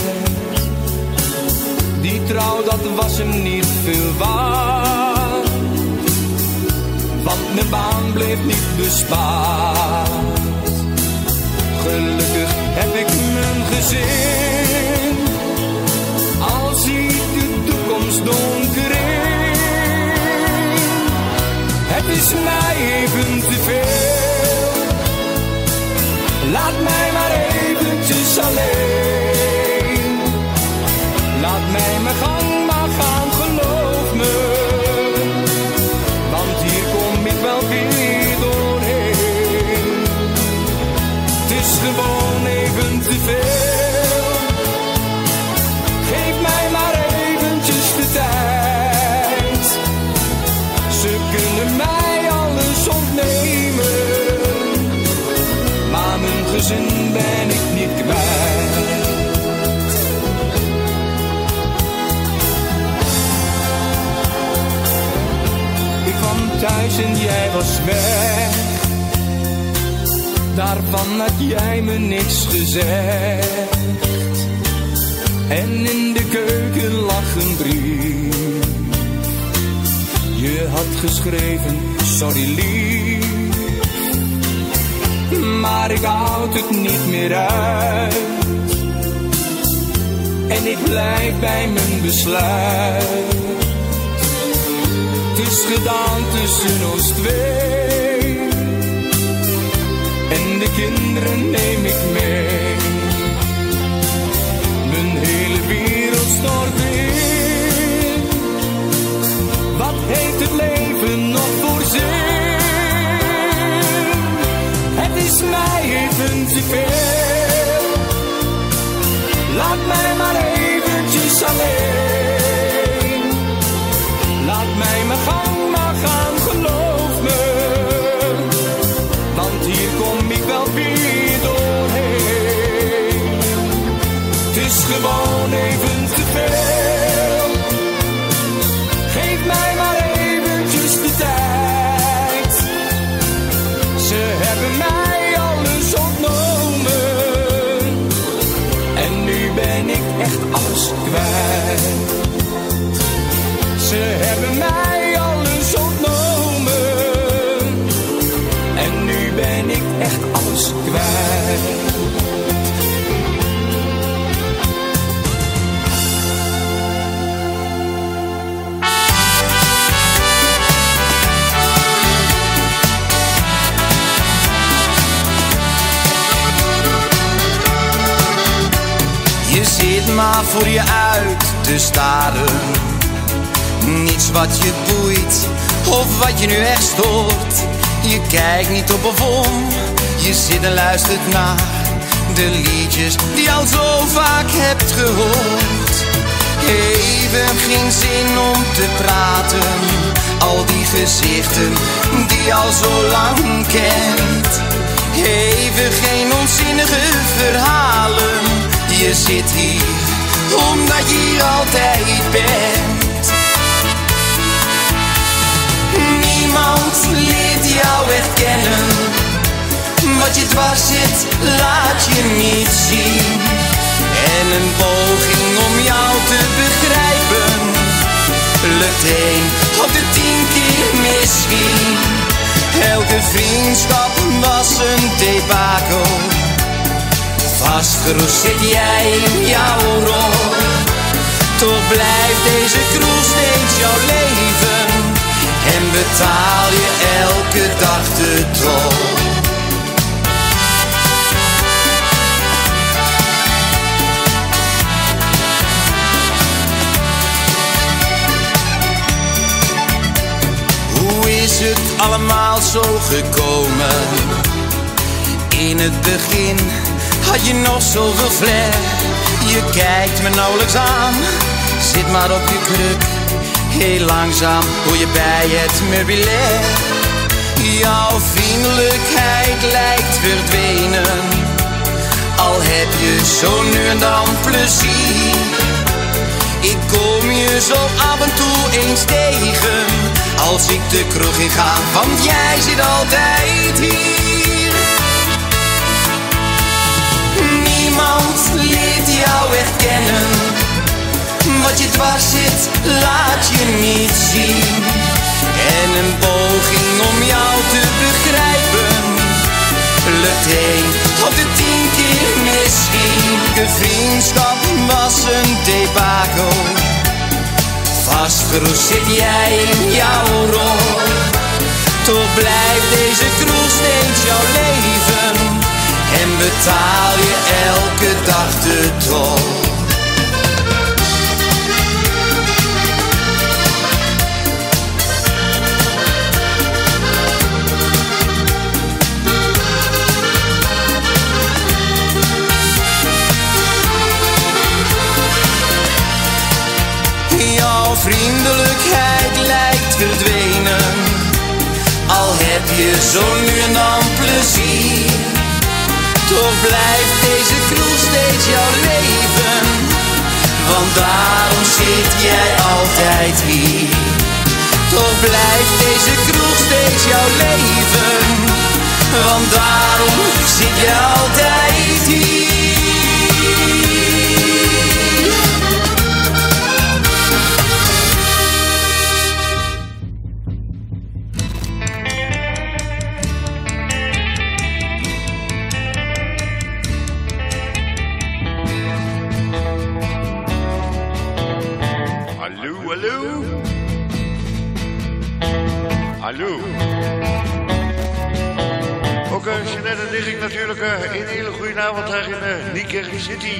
die trouw, dat was hem niet veel waard. Want mijn baan bleef niet bespaard. Gelukkig heb ik mijn gezin, al zie ik de toekomst donker in. Het is mij even te veel, laat mij maar eventjes alleen. Laat mij mijn gang maar gaan, geloof me, want hier kom ik wel weer doorheen. Het is gewoon even te veel, geef mij maar eventjes de tijd. Ze kunnen mij alles ontnemen, maar mijn gezin ben ik niet kwijt. Thuis en jij was weg, daarvan had jij me niks gezegd. En in de keuken lag een brief, je had geschreven, sorry lief, maar ik houd het niet meer uit. En ik blijf bij mijn besluit. Het is gedaan tussen ons twee, en de kinderen neem ik mee. Mijn hele wereld stort in. Wat heeft het leven nog voor zin? Het is mij even te veel, laat mij maar eventjes alleen. Laat mij mijn gang maar gaan, geloof me, want hier kom ik wel weer doorheen. Het is gewoon even te veel, geef mij maar eventjes de tijd. Ze hebben mij alles ontnomen, en nu ben ik echt alles kwijt. Ze hebben mij alles ontnomen, en nu ben ik echt alles kwijt. Je zit maar voor je uit te staren. Niets wat je boeit of wat je nu echt stoort. Je kijkt niet op of om, je zit en luistert naar de liedjes die je al zo vaak hebt gehoord. Even geen zin om te praten, al die gezichten die je al zo lang kent. Even geen onzinnige verhalen, je zit hier omdat je hier altijd bent. Niemand leert jou echt kennen, wat je dwars zit laat je niet zien. En een poging om jou te begrijpen lukt één op de tien keer misschien. Elke vriendschap was een debakel, vastgeroest zit jij in jouw rol. Toch blijft deze kroeg steeds jouw leven en betaal je elke dag de tol. Hoe is het allemaal zo gekomen? In het begin had je nog zoveel flair. Je kijkt me nauwelijks aan, zit maar op je kruk. Heel langzaam hoor je bij het meubilair. Jouw vriendelijkheid lijkt verdwenen, al heb je zo nu en dan plezier. Ik kom je zo af en toe eens tegen, als ik de kroeg in ga, want jij zit altijd hier. Niemand leert jou echt kennen, wat je dwars zit laat je niet zien. En een poging om jou te begrijpen lukt één op de tien keer misschien. De vriendschap was een debakel, vastgeroest zit jij in jouw rol. Toch blijft deze kroeg steeds jouw leven en betaal je elke dag de tol. Jouw vriendelijkheid lijkt verdwenen, al heb je zo nu en dan plezier. Toch blijft deze kroeg steeds jouw leven, want daarom zit jij altijd hier. Toch blijft deze kroeg steeds jouw leven, want daarom zit jij altijd hier. Hallo. Ook uh, Jeanette en ik natuurlijk uh, een hele goede avond daar in uh, Nijkerk City.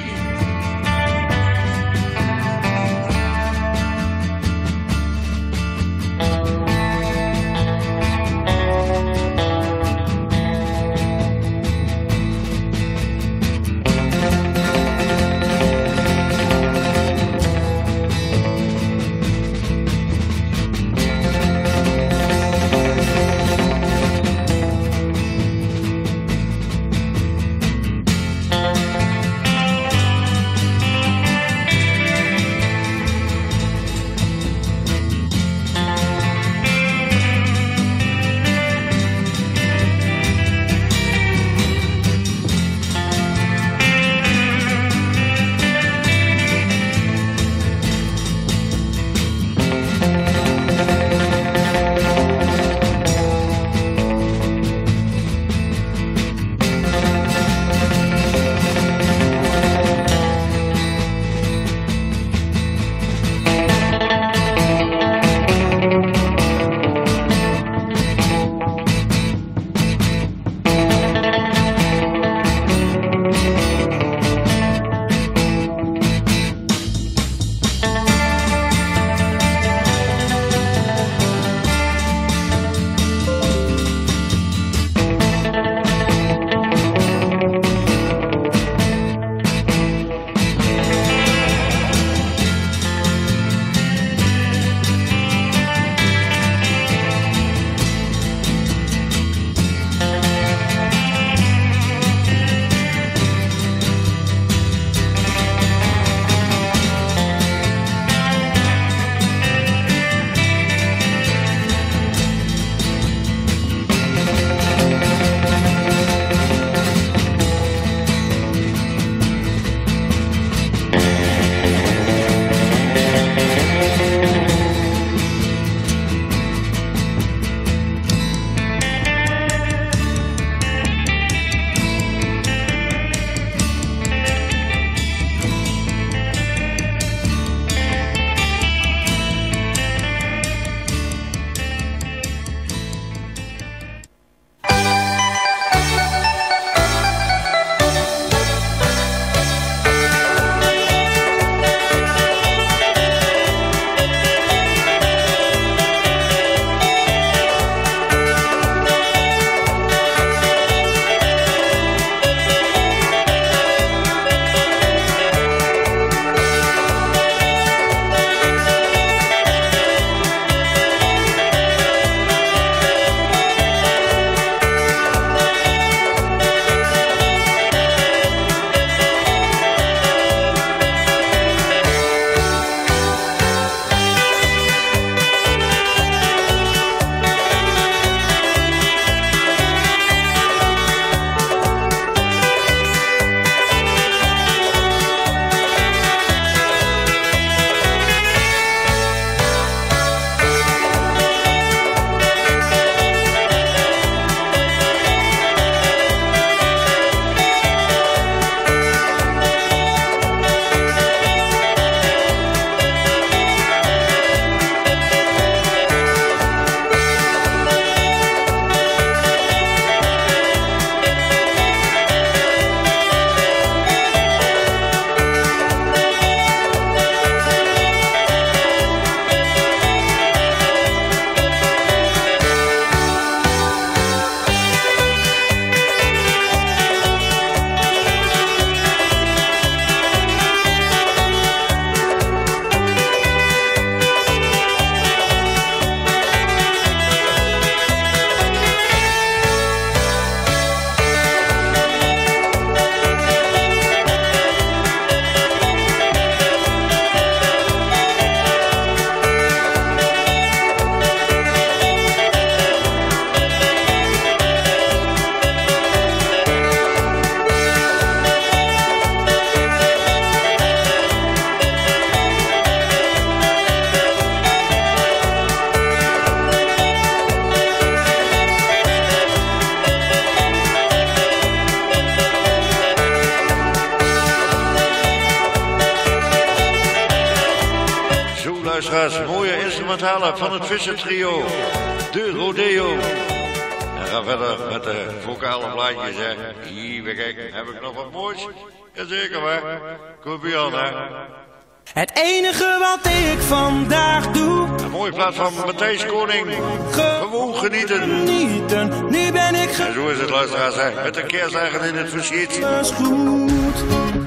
luisteraars. Mooie instrumentale van het Visser-trio. De Rodeo. En ga verder met de vocale plaatjes, hè. Hier, kijk, heb ik nog wat moois? Jazeker, hè. Kom hier aan, hè. Het enige wat ik vandaag doe. Een mooie plaat van Matthijs Koning. Gewoon genieten. Genieten. Nu ben ik ge... En zo is het, luisteraars, hè. Met de kerstdagen in het verschiet. Dat is goed.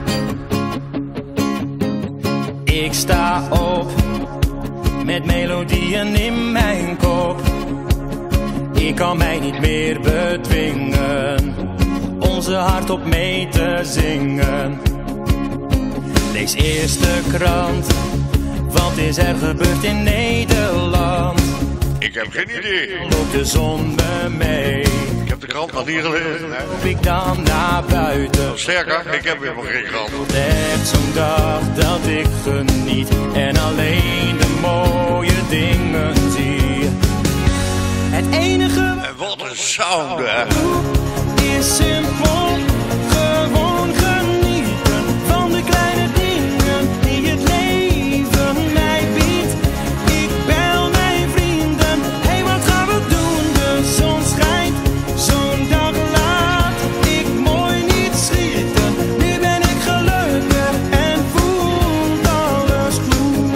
Ik sta op met melodieën in mijn kop. Ik kan mij niet meer bedwingen onze hardop mee te zingen. Lees eerst de krant, wat is er gebeurd in Nederland? Ik heb geen idee. Loopt de zon me mee? Ik heb de krant nog niet gelezen. Loop ik dan naar buiten? Sterker, ik heb helemaal geen krant. Echt zo'n dag dat ik geniet en alleen de mooie dingen zie. Het enige en wat een sound, hè. Is simpel, gewoon genieten van de kleine dingen die het leven mij biedt. Ik bel mijn vrienden, hé hey, wat gaan we doen? De zon schijnt, zo'n dag laat ik mooi niet schieten. Nu ben ik gelukkig en voelt alles goed.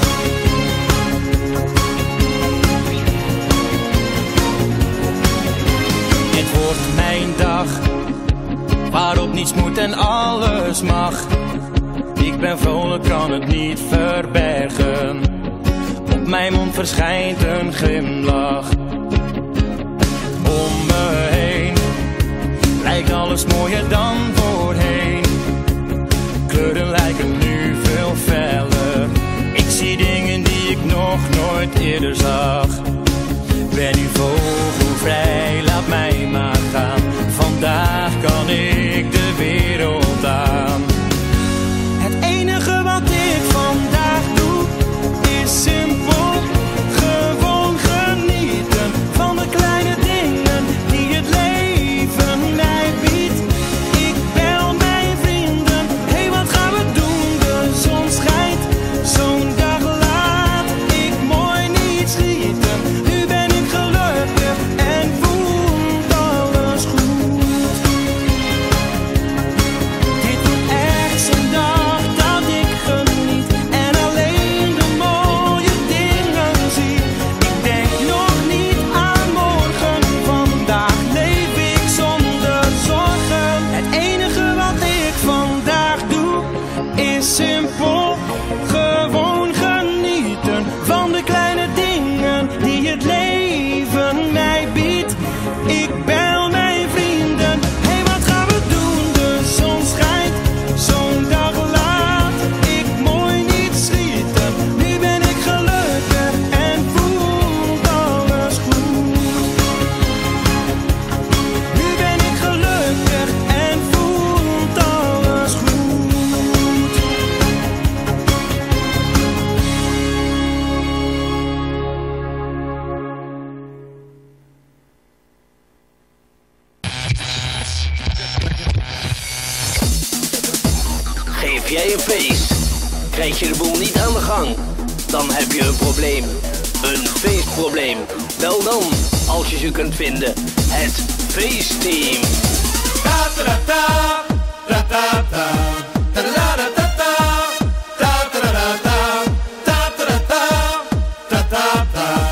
Dit wordt mijn dag, waarop niets moet en alles mag. Ik ben vrolijk, kan het niet verbergen. Op mijn mond verschijnt een glimlach. Om me heen lijkt alles mooier dan voorheen. Kleuren lijken nu veel feller. Ik zie dingen die ik nog nooit eerder zag. Ben nu vogelvrij, laat mij maar gaan. Vandaag kan ik de wereld aan. Het enige wat ik vandaag doe is simpel, gewoon genieten van de kleine dingen die het leven mij biedt. Ik bel mijn vrienden, hé hey, wat gaan we doen? De zon schijnt, zo'n dag laat ik mooi niet schieten. Nu ben ik gelukkig en voelt alles goed. Dit wordt echt zo'n dag dat ik geniet en alleen de mooie dingen zie. Ik denk nog niet aan morgen, vandaag leef ik zonder zorgen. Het enige wat ik vandaag doe is simpel, gewoon genieten van de kleine dingen die het leven mij biedt. Ik bel mijn vrienden, hé hey, wat gaan we doen? De zon schijnt, zo'n dag laat ik mooi niet schieten. Nu ben ik gelukkig en voelt alles goed. Nu ben ik gelukkig en voelt alles goed. Geef jij een feest, krijg je de boel niet aan de gang, dan heb je een probleem, een feestprobleem. Bel dan, als je ze kunt vinden, het feestteam. Ta ta ta ta ta ta ta ta ta ta ta ta ta ta ta ta ta ta ta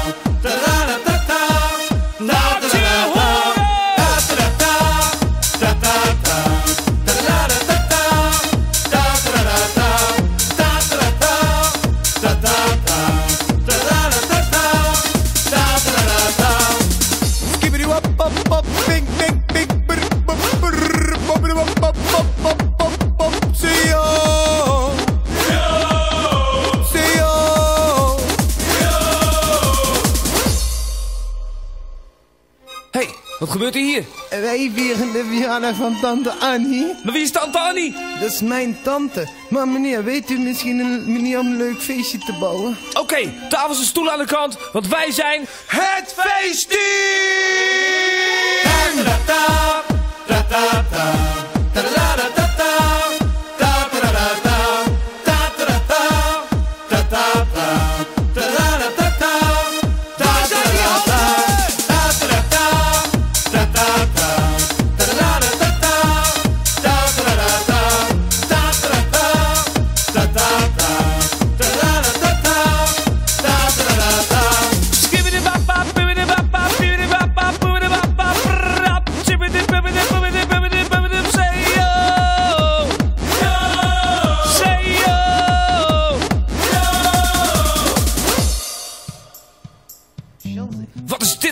Wat gebeurt er hier? Wij vieren de verjaardag van tante Annie. Maar wie is tante Annie? Dat is mijn tante. Maar meneer, weet u misschien een manier om een leuk feestje te bouwen? Oké, okay, tafels en stoelen aan de kant, want wij zijn... Het feestteam! Ta ta ta ta ta ta ta ta ta ta ta ta ta ta ta ta ta ta ta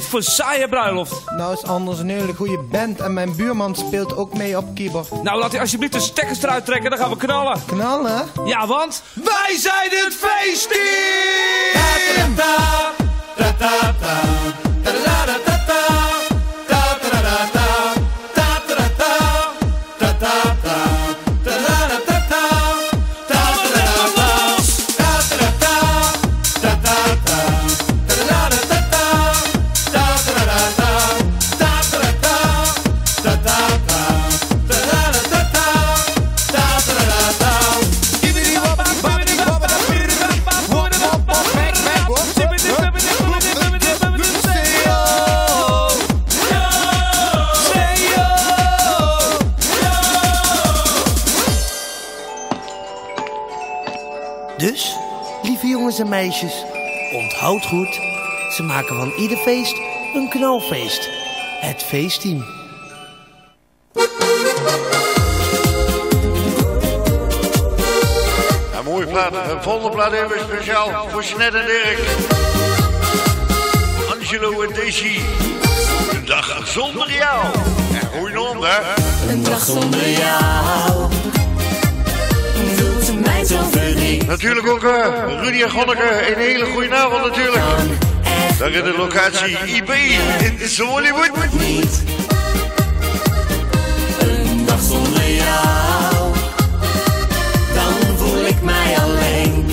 voor saaie bruiloft. Nou is anders een hele goede band en mijn buurman speelt ook mee op keyboard. Nou, laat hij alsjeblieft de stekkers eruit trekken, dan gaan we knallen. Knallen? Ja, want... Wij zijn het feestteam! Dus, lieve jongens en meisjes, onthoud goed, ze maken van ieder feest een knalfeest. Het feestteam. Een mooie plaat, een volgende plaat hebben we speciaal voor Snet en Dirk. Angelo en Daisy. Een dag zonder jou. En goeie naam, hè? Een dag zonder jou doet mij zo verdriet. Natuurlijk ook uh, Rudy en Gonneke. Een hele goede avond natuurlijk. Daar in de locatie I B in Hollywood. Een dag zonder jou, dan voel ik mij alleen.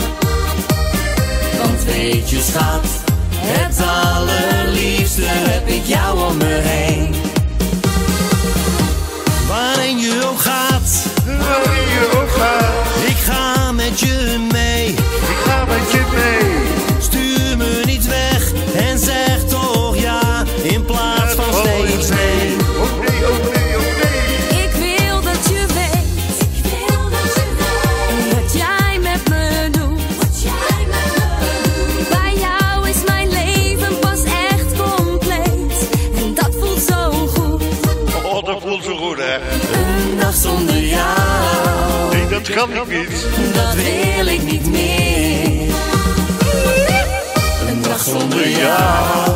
Want weet je schat, het allerliefste heb ik jou om me heen. Waarheen je ook gaat, waarin je ook gaat, ik ga met je mee. Ik ga met je mee. Stuur me niet weg en zeg toch ja, in plaats van steeds nee. Oh nee, oh nee, oh nee. Ik wil dat je weet, ik wil dat je weet, wat jij met me doet, wat jij met me doet. Bij jou is mijn leven pas echt compleet, en dat voelt zo goed. Oh, dat voelt zo goed, hè? Een dag zonder jou, nee, dat kan ik niet. dat wil ik niet meer. Een dag zonder jou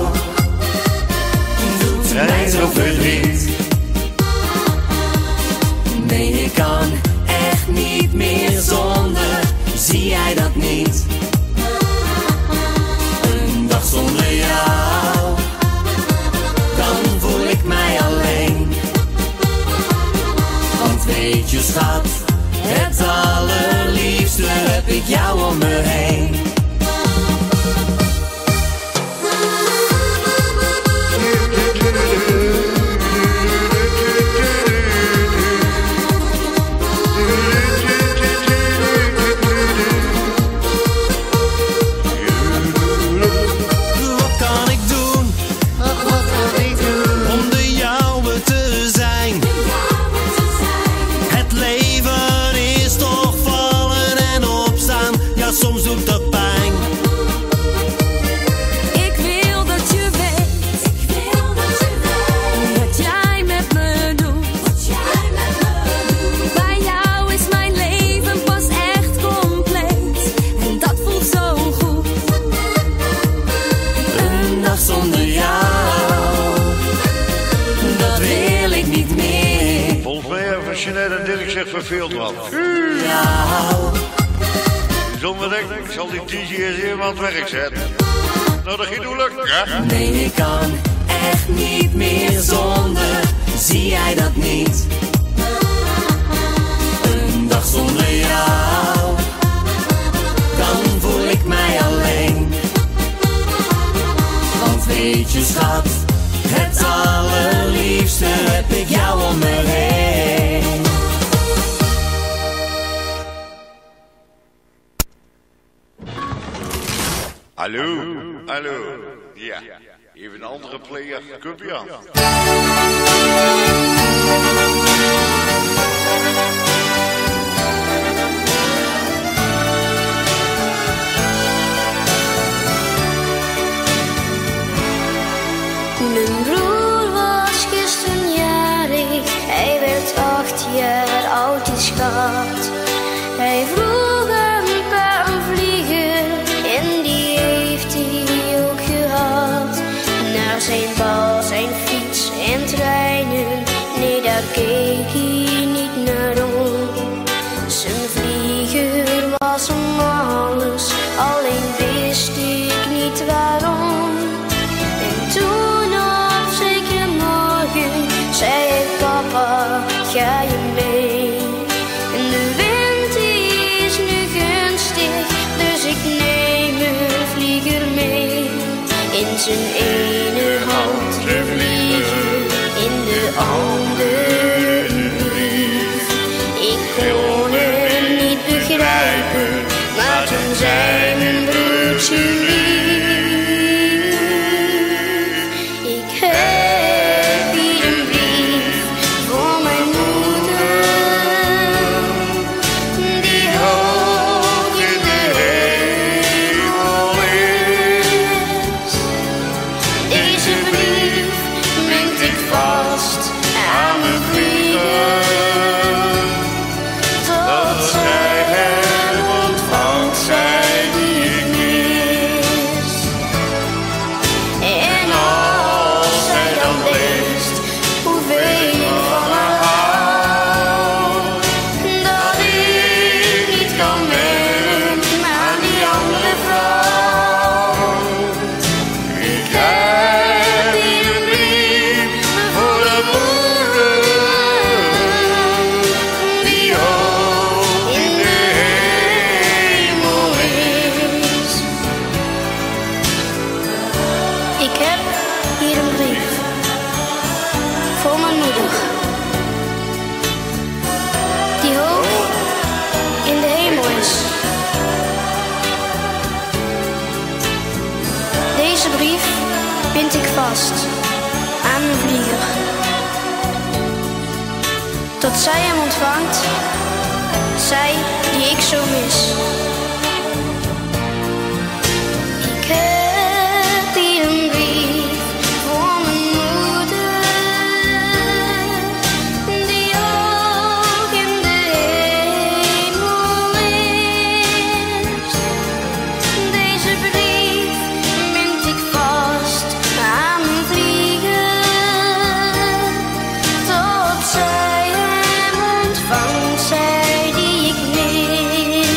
doet mij zo verdriet. Nee, ik kan echt niet meer zonder, zie jij dat niet? Een dag zonder jou, dan voel ik mij alleen. Want weet je schat, het allerliefste heb ik jou om me heen. Wat kan ik doen om de jouwe te zijn? Het leven is toch vallen en opstaan, ja soms doet dat pijn. Ik wil dat je weet, ik wil dat je weet, wat jij met me doet, wat jij met me doet. Bij jou is mijn leven pas echt compleet, en dat voelt zo goed. Een dag zonder jou, dat wil ik niet meer. Volgens mij hebben Jeanette en Dirk zegt verveeld wat. Jou. Zonder denk ik zal die D J eens even aan het werk zetten. Nou, dat gaat niet lukken, hè? Nee, ik kan echt niet meer zonder, zie jij dat niet? Een dag zonder jou, dan voel ik mij alleen. Want weet je schat, het allerliefste heb ik jou om me heen. Hallo, hallo. Ja, even een andere player. Kumpje aan. Mijn broer was gisteren jarig, hij werd acht jaar oud, die schat. Hij vroeg een paar vliegen en die heeft hij ook gehad. Na keek hij niet naar om. Zijn vlieger was om alles, alleen wist ik niet waarom. En toen op zekere morgen zei hij: papa, ga je mee? En de wind is nu gunstig, dus ik neem een vlieger mee. In zijn ene hand een vlieger, in de andere een brief. Ik kon het niet begrijpen, maar toen zei mijn broertje lief: ik heb hier een brief voor mijn moeder, die hoog in de hemel is. Deze brief bind ik vast aan mijn vlieger, tot zij hem ontvangt, zij die ik mis. En als zij dan leest hoeveel ik van haar hou, dat ik niet kan wennen aan die andere vrouw. Ik heb hier een brief voor de moeder, die hoog in de hemel is. Ik heb hier een brief voor mijn moeder, die hoog in de hemel is. Deze brief bind ik vast aan mijn vlieger, tot zij hem ontvangt, zij die ik zo mis. Ik heb hier een brief voor mijn moeder, die hoog in de hemel is. Deze brief bind ik vast aan mijn vlieger, tot zij hem ontvangt, zij die ik mis.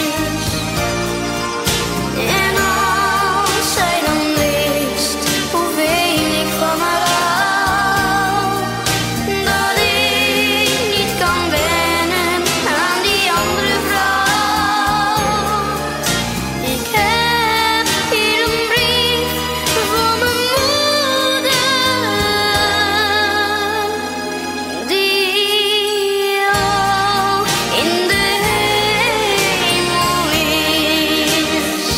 En als zij dan leest hoeveel ik van haar hou, dat ik niet kan wennen aan die andere vrouw. Ik heb hier een brief voor mijn moeder, die hoog in de hemel is.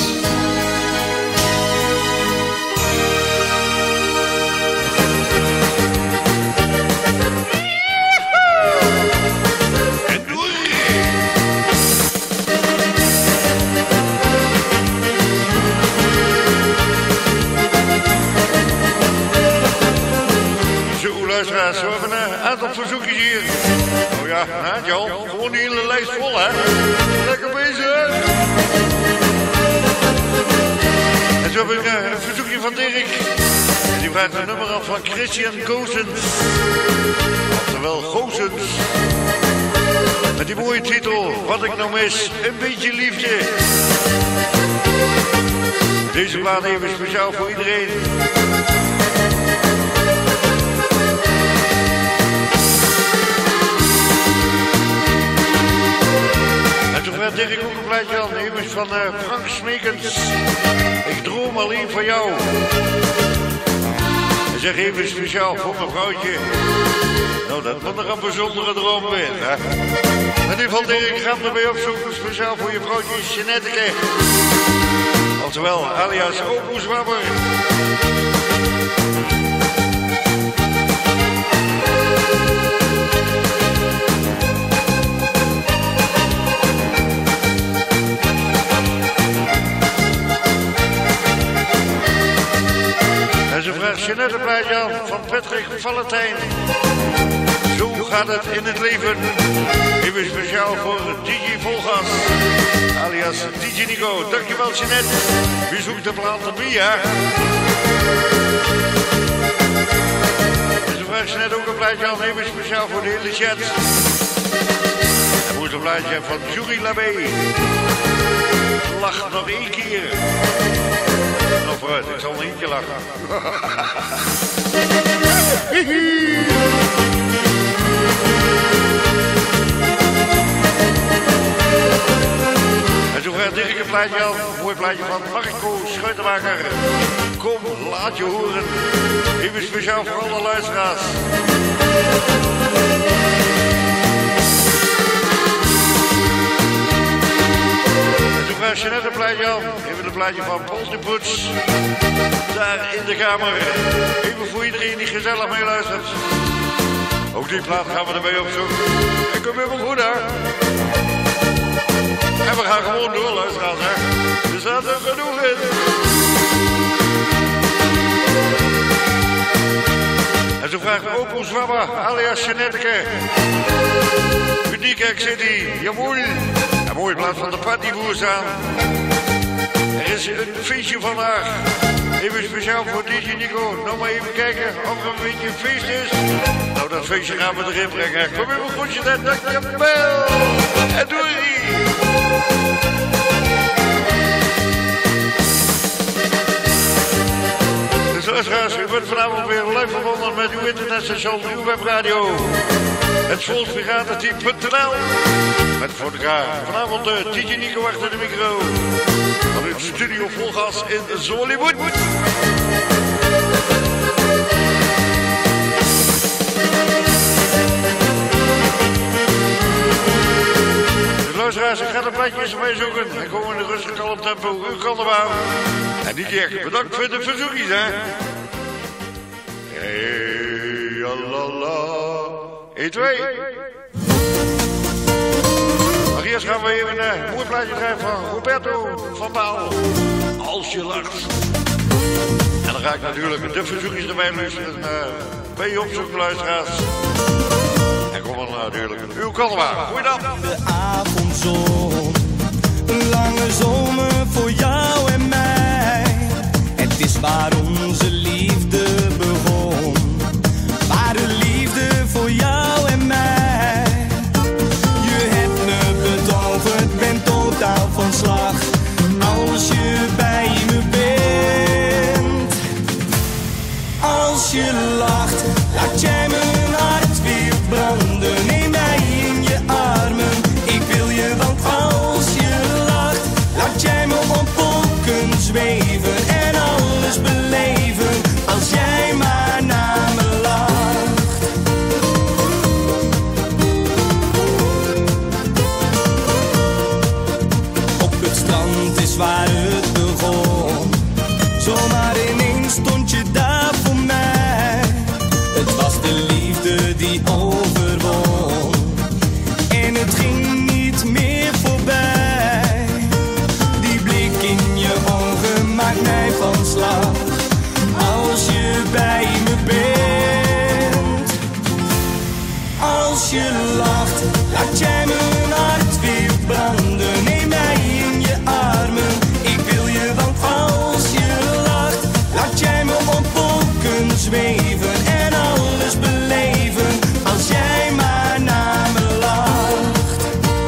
Zo, luisteraars, we hebben een aantal verzoekjes hier. Oh ja, nou, Jan, gewoon die hele lijst vol, hè? Lekker bezig. En zo heb ik uh, een verzoekje van Dirk. En die vraagt een nummer af van Christian Gozens. Oftewel Gozens. Met die mooie titel, Wat ik nou mis, een beetje liefde. Deze plaat even speciaal voor iedereen. En toen werd Dirk ook een plaatje aan, even van uh, Frank Smekens. Ik droom alleen van jou. En zeg even speciaal voor mijn vrouwtje. Nou, dat moet nog een bijzondere droom zijn, hè? In ieder geval, Dirk, ik ga hem erbij opzoeken. Speciaal voor je vrouwtje Jeanette. Oftewel, alias Opo Zwabber. En ze vraagt Jeanette een plaatje aan van Patrick Valentijn. Zo gaat het in het leven. Even speciaal voor D J Volgas, alias D J Nico. Dankjewel Jeanette. Wie zoekt de plaat erbij, hè? En ze vraag je net ook een plaatje aan, even speciaal voor de hele chat. En moet een plaatje van Jury Labé. Lach nog één keer. Nou vooruit, ik zal nog één keer lachen. En zo gaat Dirk een plaatje aan. Een mooi plaatje van Marco Schuitenmaker. Kom, laat je horen. Even speciaal voor alle luisteraars. En toen vraag je net een plaatje aan. Even een plaatje van Paul de Poets. Daar in de kamer. Even voor iedereen die gezellig meeluistert. Ook die plaat gaan we erbij opzoeken. En kom helemaal goed, hè? En we gaan gewoon door, luisteraars, hè? Er staat er genoeg in. En zo vraagt ook ons Wabba, alias Jeanette. Uniek City, jawohl. En mooi plaats van de partyvoers aan. Er is een feestje vandaag. Even speciaal voor D J Nico. Nou maar even kijken of er een beetje een feest is. Nou, dat feestje gaan we erin brengen. Kom even goed, Jeanette, dankjewel. En doei. Dus luisteraars, u wordt vanavond weer live verbonden met uw internetstation, uw webradio. Het volksbrigadeteam punt n l. Met voor elkaar vanavond de D J Nico achter de micro. Vanuit Studio Volgas in Zollywood. Luisteraars, ik ga de plaatjes erbij zoeken. En komen in een rustig kalm tempo. U kan er maar. En niet echt. Bedankt voor de verzoekjes, hè. Hey, alala. één, twee. Maar eerst gaan we even een mooi plaatje krijgen van Roberto van Baal. Als je lacht. En dan ga ik natuurlijk de verzoekjes erbij luisteren. Uh, ben je opzoeken, luisteraars. En kom dan natuurlijk. U kan er maar. Goeiedag. De avondzon. Een lange zomer voor jou en mij. Het is waar onze liefde begon. Waar de liefde voor jou en mij. Je hebt me betoverd, ben totaal van slag. Als je bij me bent. Als je lacht, laat jij mijn hart weer branden. Neem mij in je armen. Ik wil je, want als je lacht, laat jij me op wolken zweven en alles beleven. Als jij maar naar me lacht. Op het strand is waar het begon. Zomaar ineens stond je daar voor mij. Het was de liefde die overwon. En het ging niet meer voorbij. Die blik in je ogen maakt mij van slag. Als je bij me bent. Als je lacht, laat jij mijn hart weer branden. Neem mij in je armen. Ik wil je, want als je lacht, laat jij me op wolken zweven en alles beleven. Als jij maar naar me lacht.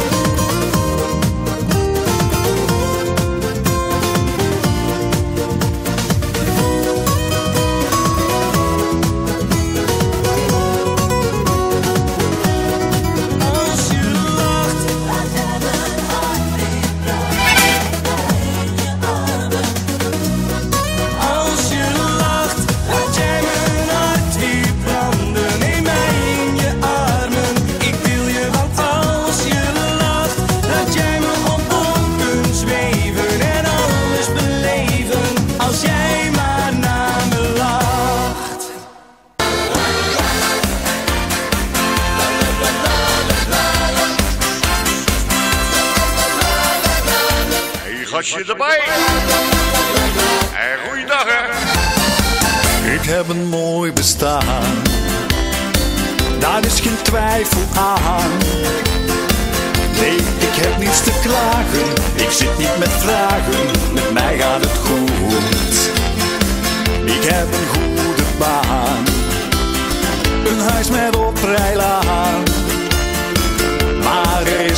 Als je lacht, laat jij mijn hart weer branden. Als je lacht, laat jij mijn hart weer branden. Neem mij in je armen. Ik wil je, want als je lacht, laat jij me op wolken zweven en alles beleven. Als jij maar naar me lacht. Hey, gastje erbij. En goeiedag, hè. Ik heb een mooi bestaan, daar is geen twijfel aan. Nee, ik heb niets te klagen, ik zit niet met vragen, met mij gaat het goed. Ik heb een goede baan,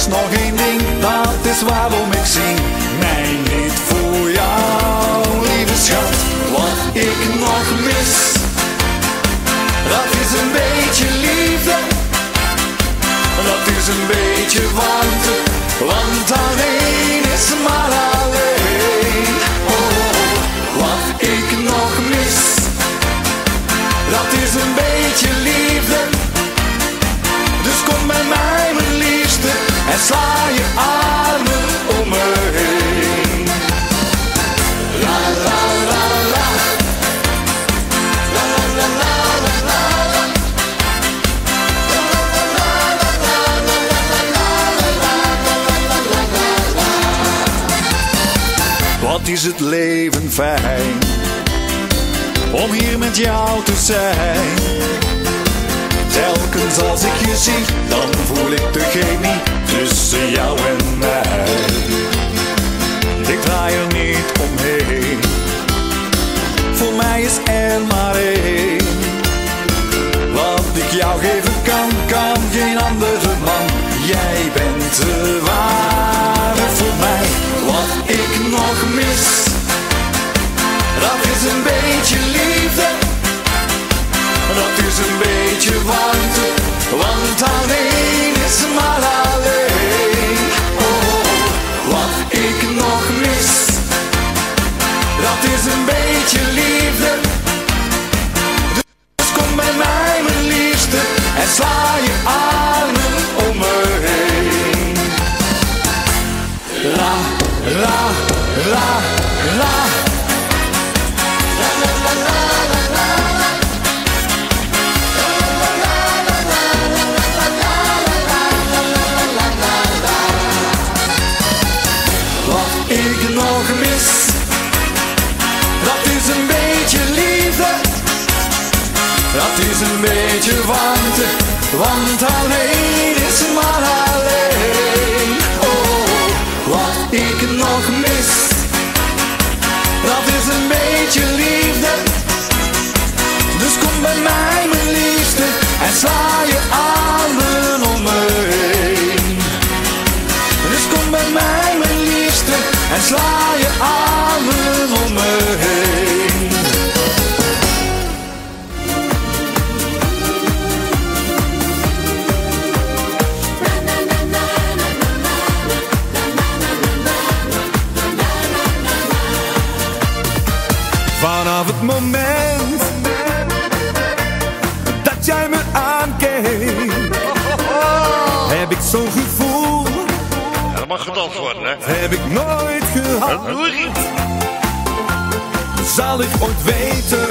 is nog één ding, dat is waarom ik zing. Mijn lied voor jou, lieve schat. Wat ik nog mis, dat is een beetje liefde. Dat is een beetje warmte, want alleen is maar alleen. Oh, wat ik nog mis, dat is een beetje liefde. Dus kom bij mij mijn liefste en sla je armen om me heen. La la la la, la la la la la la. Wat is het leven fijn om hier met jou te zijn. Telkens als ik je zie, dan voel ik de chemie tussen jou en mij. Ik draai er niet omheen, voor mij is er maar één. Wat ik jou geven kan, kan geen andere man. Jij bent de ware voor mij. Wat ik nog mis, dat is een beetje liefde. Dat is een beetje warmte, want alleen is maar alleen. Oh, wat ik nog mis, dat is een beetje liefde. Dus kom bij mij mijn liefste en sla je armen om me heen. La, la, la, la. La, la, la, la, la, la. Ik nog mis, dat is een beetje liefde. Dat is een beetje warmte, want alleen is maar alleen. Oh, wat ik nog mis, dat is een beetje liefde. Dus kom bij mij mijn liefste en sla je armen om me heen. Dus kom bij mij mijn liefste en sla je armen om me heen. Vanaf het moment dat jij me aankeek, heb ik zo'n gevoel. Ja, dat mag gedanst worden, hè? Heb ik nooit gehad. Zal ik ooit weten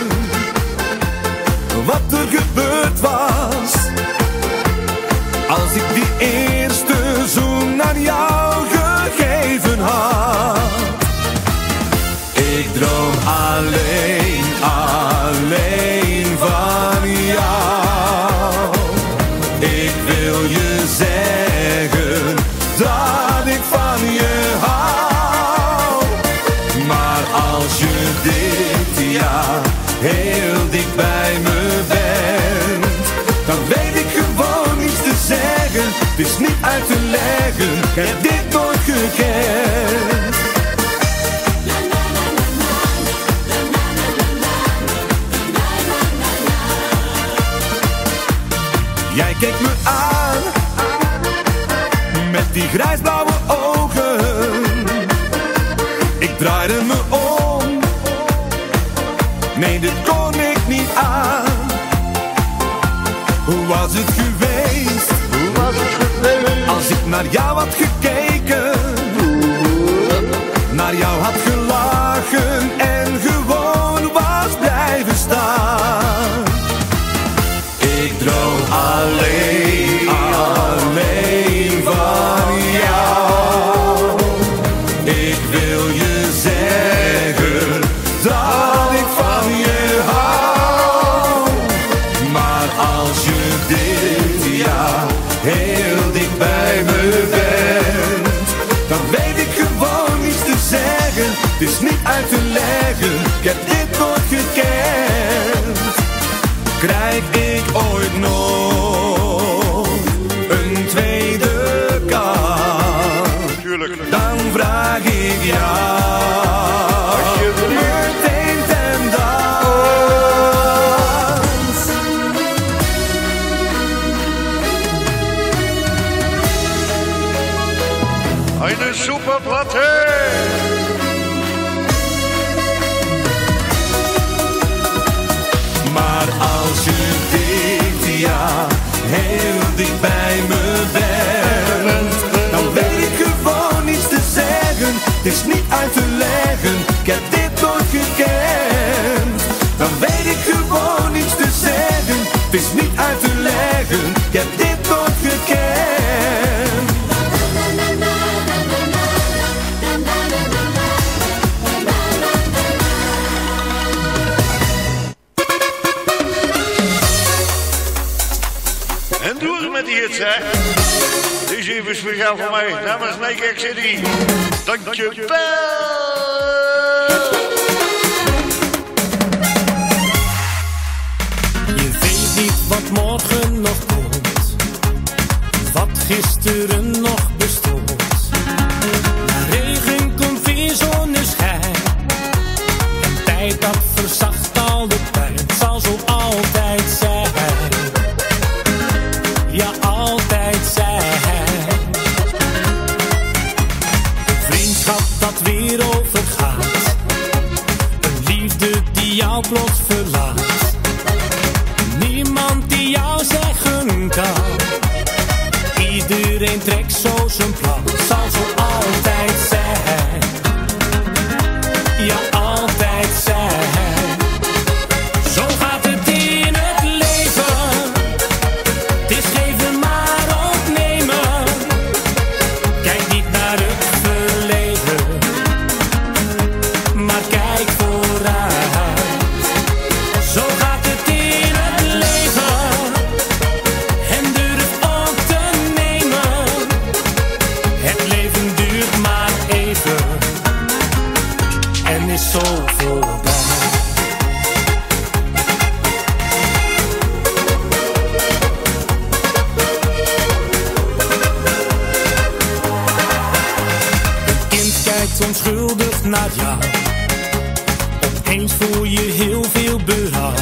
wat er gebeurd was, als ik die eerste zoen aan jou gegeven had? Ik droom alleen, alleen van jou. Ik wil je zeggen dat ik van je hou. Maar als je dit jaar heel dicht bij me bent, dan weet ik gewoon niets te zeggen. Het is niet uit te leggen, ik heb dit nooit gekend. Jij keek me aan met die grijsblauwe ogen. Ik draaide me om, nee, dit kon ik niet aan. Hoe was het geweest? Hoe was het geweest? Als ik naar jou had gekeken, naar jou had gelachen en gewoon was blijven staan. Ik droom alleen, alleen van jou. Ik wil je zeggen dat ik van je hou. Maar als je dit jaar heel dicht bij me bent, dan weet ik gewoon niets te zeggen. Het is niet uit te leggen, ik heb dit nooit gekend. Krijg ik ooit nog een tweede kans? natuurlijk. Dan vraag ik jou. Meteen ten dans. Eine super Platte. Maar als je dit ja heel dicht bij me bent, dan weet ik gewoon niets te zeggen. Het is niet uit te leggen, ik heb dit nooit gekend. Dan weet ik gewoon niets te zeggen. Het is niet uit te leggen, ik heb dit nooit gekend. En door met die hits, hè. Dit is even speciaal voor mij, namens Nike City. Dankjewel. Je weet niet wat morgen nog komt, wat gisteren nog bestond. Na regen komt weer zonneschijn, en tijd dat verzacht al de pijn. Het zal zo altijd zijn. Ja, altijd zijn. Een vriendschap dat weer overgaat, een liefde die jou plots verlaat. Niemand die jou zeggen kan, iedereen trekt zo zijn plan. Het zal zo altijd zijn. Ja, altijd zijn. Zo gaat het in het leven. Het is geven maar opnemen. Kijk niet naar het verleden, maar kijk vooruit. Zo gaat het in het leven. En durf ook te nemen. Het leven duurt maar even en is zo voorbij. Onschuldig naar jou, opeens voel je heel veel berouw.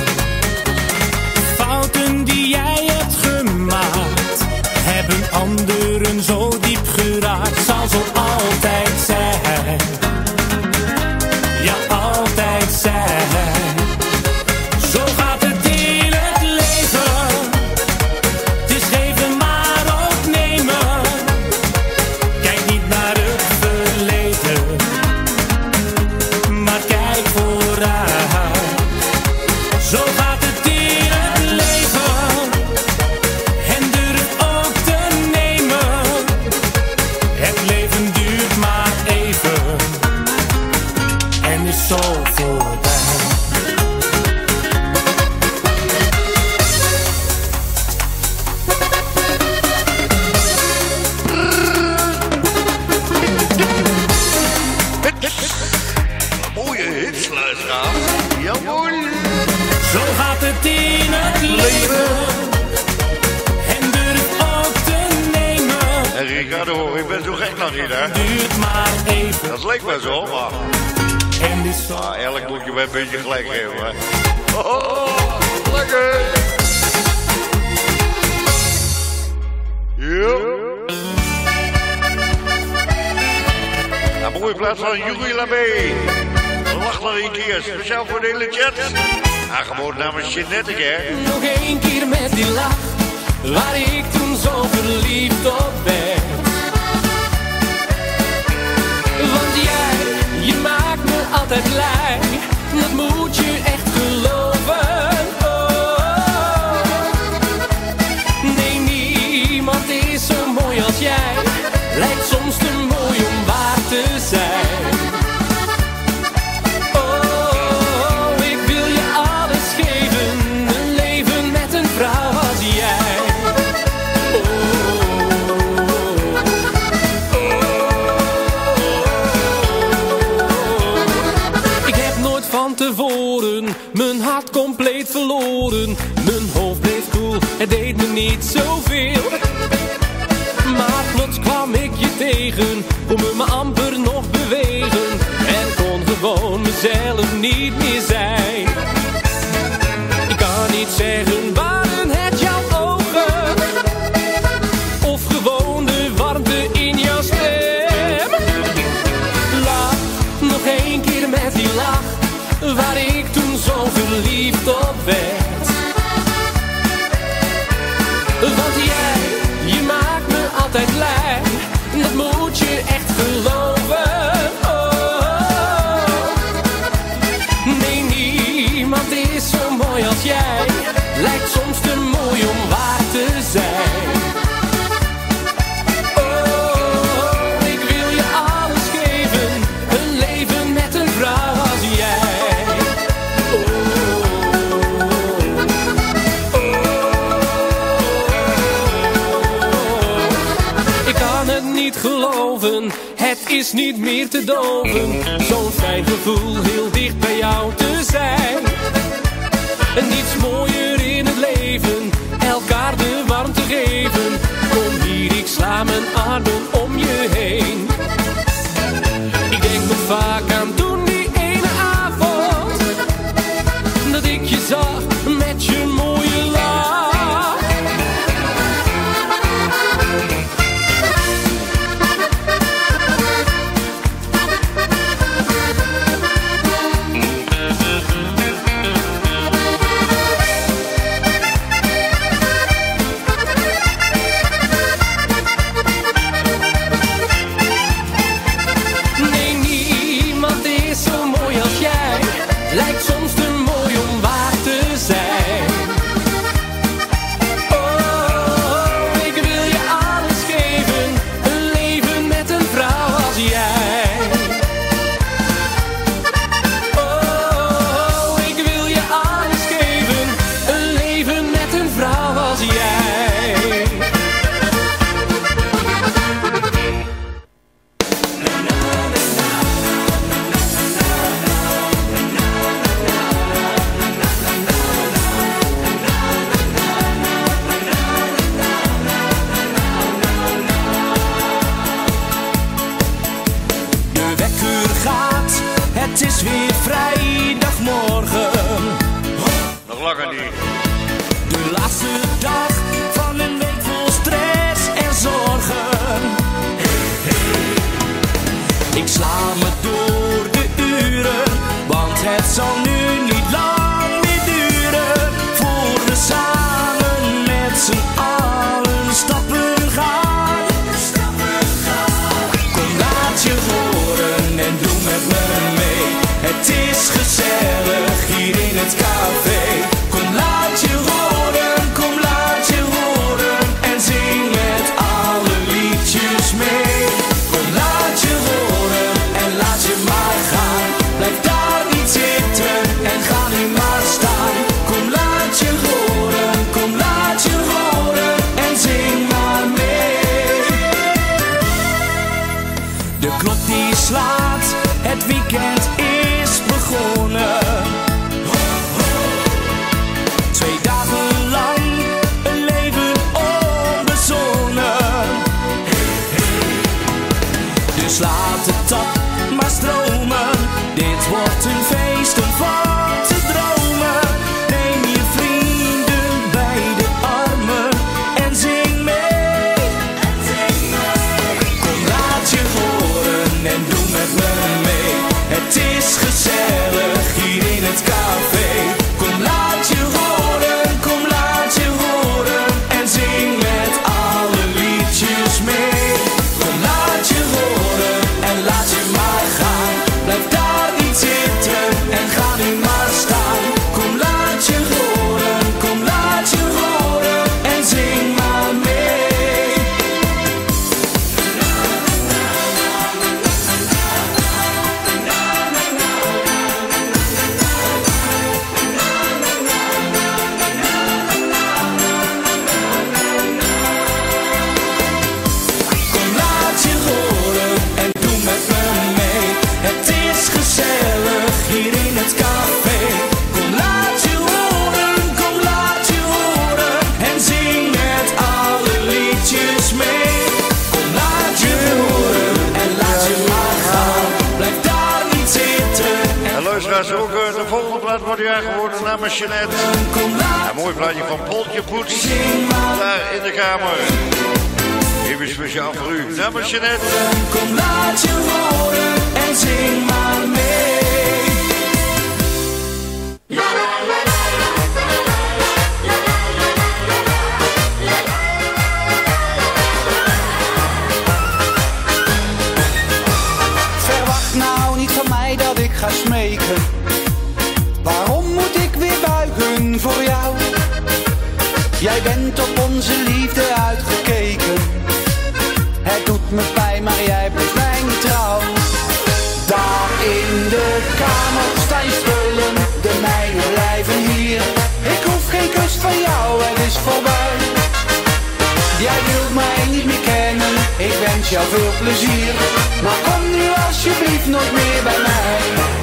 Fouten die jij hebt gemaakt, hebben anderen zo diep geraakt. Zal zo altijd zijn. Ja, altijd zijn. Zo gaat het in het leven. Het is geven maar ook nemen. Kijk niet naar het verleden, maar kijk vooruit. Zo gaat het in het leven. En durf ook te nemen. Het leven duurt maar even en is zo voorbij. Mooie hits, luisteraar. Jawohl. Zo gaat het in het leven. En durf ook te nemen. En Ricardo, ik ben zo gek nog niet, hè? Duurt maar even. Dat leek me zo, maar... En is zo... Ah, eigenlijk moet je me een beetje gelijk geven, hè? Oh, lekker! Ja. Een mooie plaats van Yuri Labé. Lach nog een keer, speciaal voor de hele chat. Aangeboden namens Jeanette, hè? Nog één keer met die lach, waar ik toen zo verliefd op ben. Want jij, je maakt me altijd blij, dat moet je echt geloven. Oh. Nee, niemand is zo mooi als jij, lijkt soms te mooi om waar te zijn. Oh, ik wil je alles geven, een leven met een vrouw als jij. Van tevoren, mijn hart compleet verloren. Mijn hoofd bleef koel, het deed me niet zoveel. Maar plots kwam ik je tegen, om me niet meer zijn. Ik kan niet zeggen, waren het jouw ogen of gewoon de warmte in jouw stem? Lach nog één keer met die lach waar ik toen zo verliefd op werd. Want jij, je maakt me altijd blij, dat moet je echt geloven. Oh, nee, niemand is zo mooi als jij, lijkt soms te mooi om waar te zijn. Oh, ik wil je alles geven, een leven met een vrouw als jij. Geloven, het is niet meer te doven. Zo'n fijn gevoel heel dicht bij jou te zijn. En niets mooier in het leven, elkaar de warmte geven. Kom hier, ik sla mijn armen om je heen. Ik denk nog vaak aan toen die ene avond dat ik je zag met je mooie lach. Lijkt soms te mooi om waar te zijn. Oh, ik wil je alles geven, een leven met een vrouw als jij. Oh, ik wil je alles geven, een leven met een vrouw als jij. Het is weer vrijdagmorgen. Nog langer niet. De laatste dag van een week vol stress en zorgen. Ik sla me door de uren, want het zal nu niet lang meer duren voor we samen met z'n allen stappen gaan. Kom, laat je horen en doe met me mee. Het is gezellig hier in het café. Kom, laat je horen, kom, laat je horen en zing met alle liedjes mee. Kom, laat je horen en laat je maar gaan. Blijf daar niet zitten en ga nu maar staan. Kom, laat je horen, kom, laat je horen en zing maar mee. De klok die slaat, het weekend is begonnen. Twee dagen lang een leven onbezonnen. Dus laat de tap maar stromen. Dit wordt een feest om van te dromen. Neem je vrienden bij de armen en zing mee. Kom, laat je horen en doe met me mee. Het is gezellig hier in het café. Kom, laat je horen, kom, laat je horen en zing met alle liedjes mee. Kom, laat je horen en laat je maar gaan. Blijf daar niet zitten en ga nu maar luisteren ook uh, de volgende plaat wordt jaar geworden namens Jeanette. Een mooi plaatje van Poltje Poets. Daar in de kamer. Even speciaal voor u. Namens Jeanette. Kom laat je horen en zing maar mee. La, la, la, la. Dat ik ga smeken. Waarom moet ik weer buigen voor jou? Jij bent op onze liefde uitgekeken. Het doet me pijn, maar jij blijft mijn trouw. Daar in de kamer staan je spullen, de mijne blijven hier. Ik hoef geen kus van jou, het is voorbij. Jij wilt mij niet meer kennen, ik wens jou veel plezier. Maar kom nu alsjeblieft nooit meer bij mij.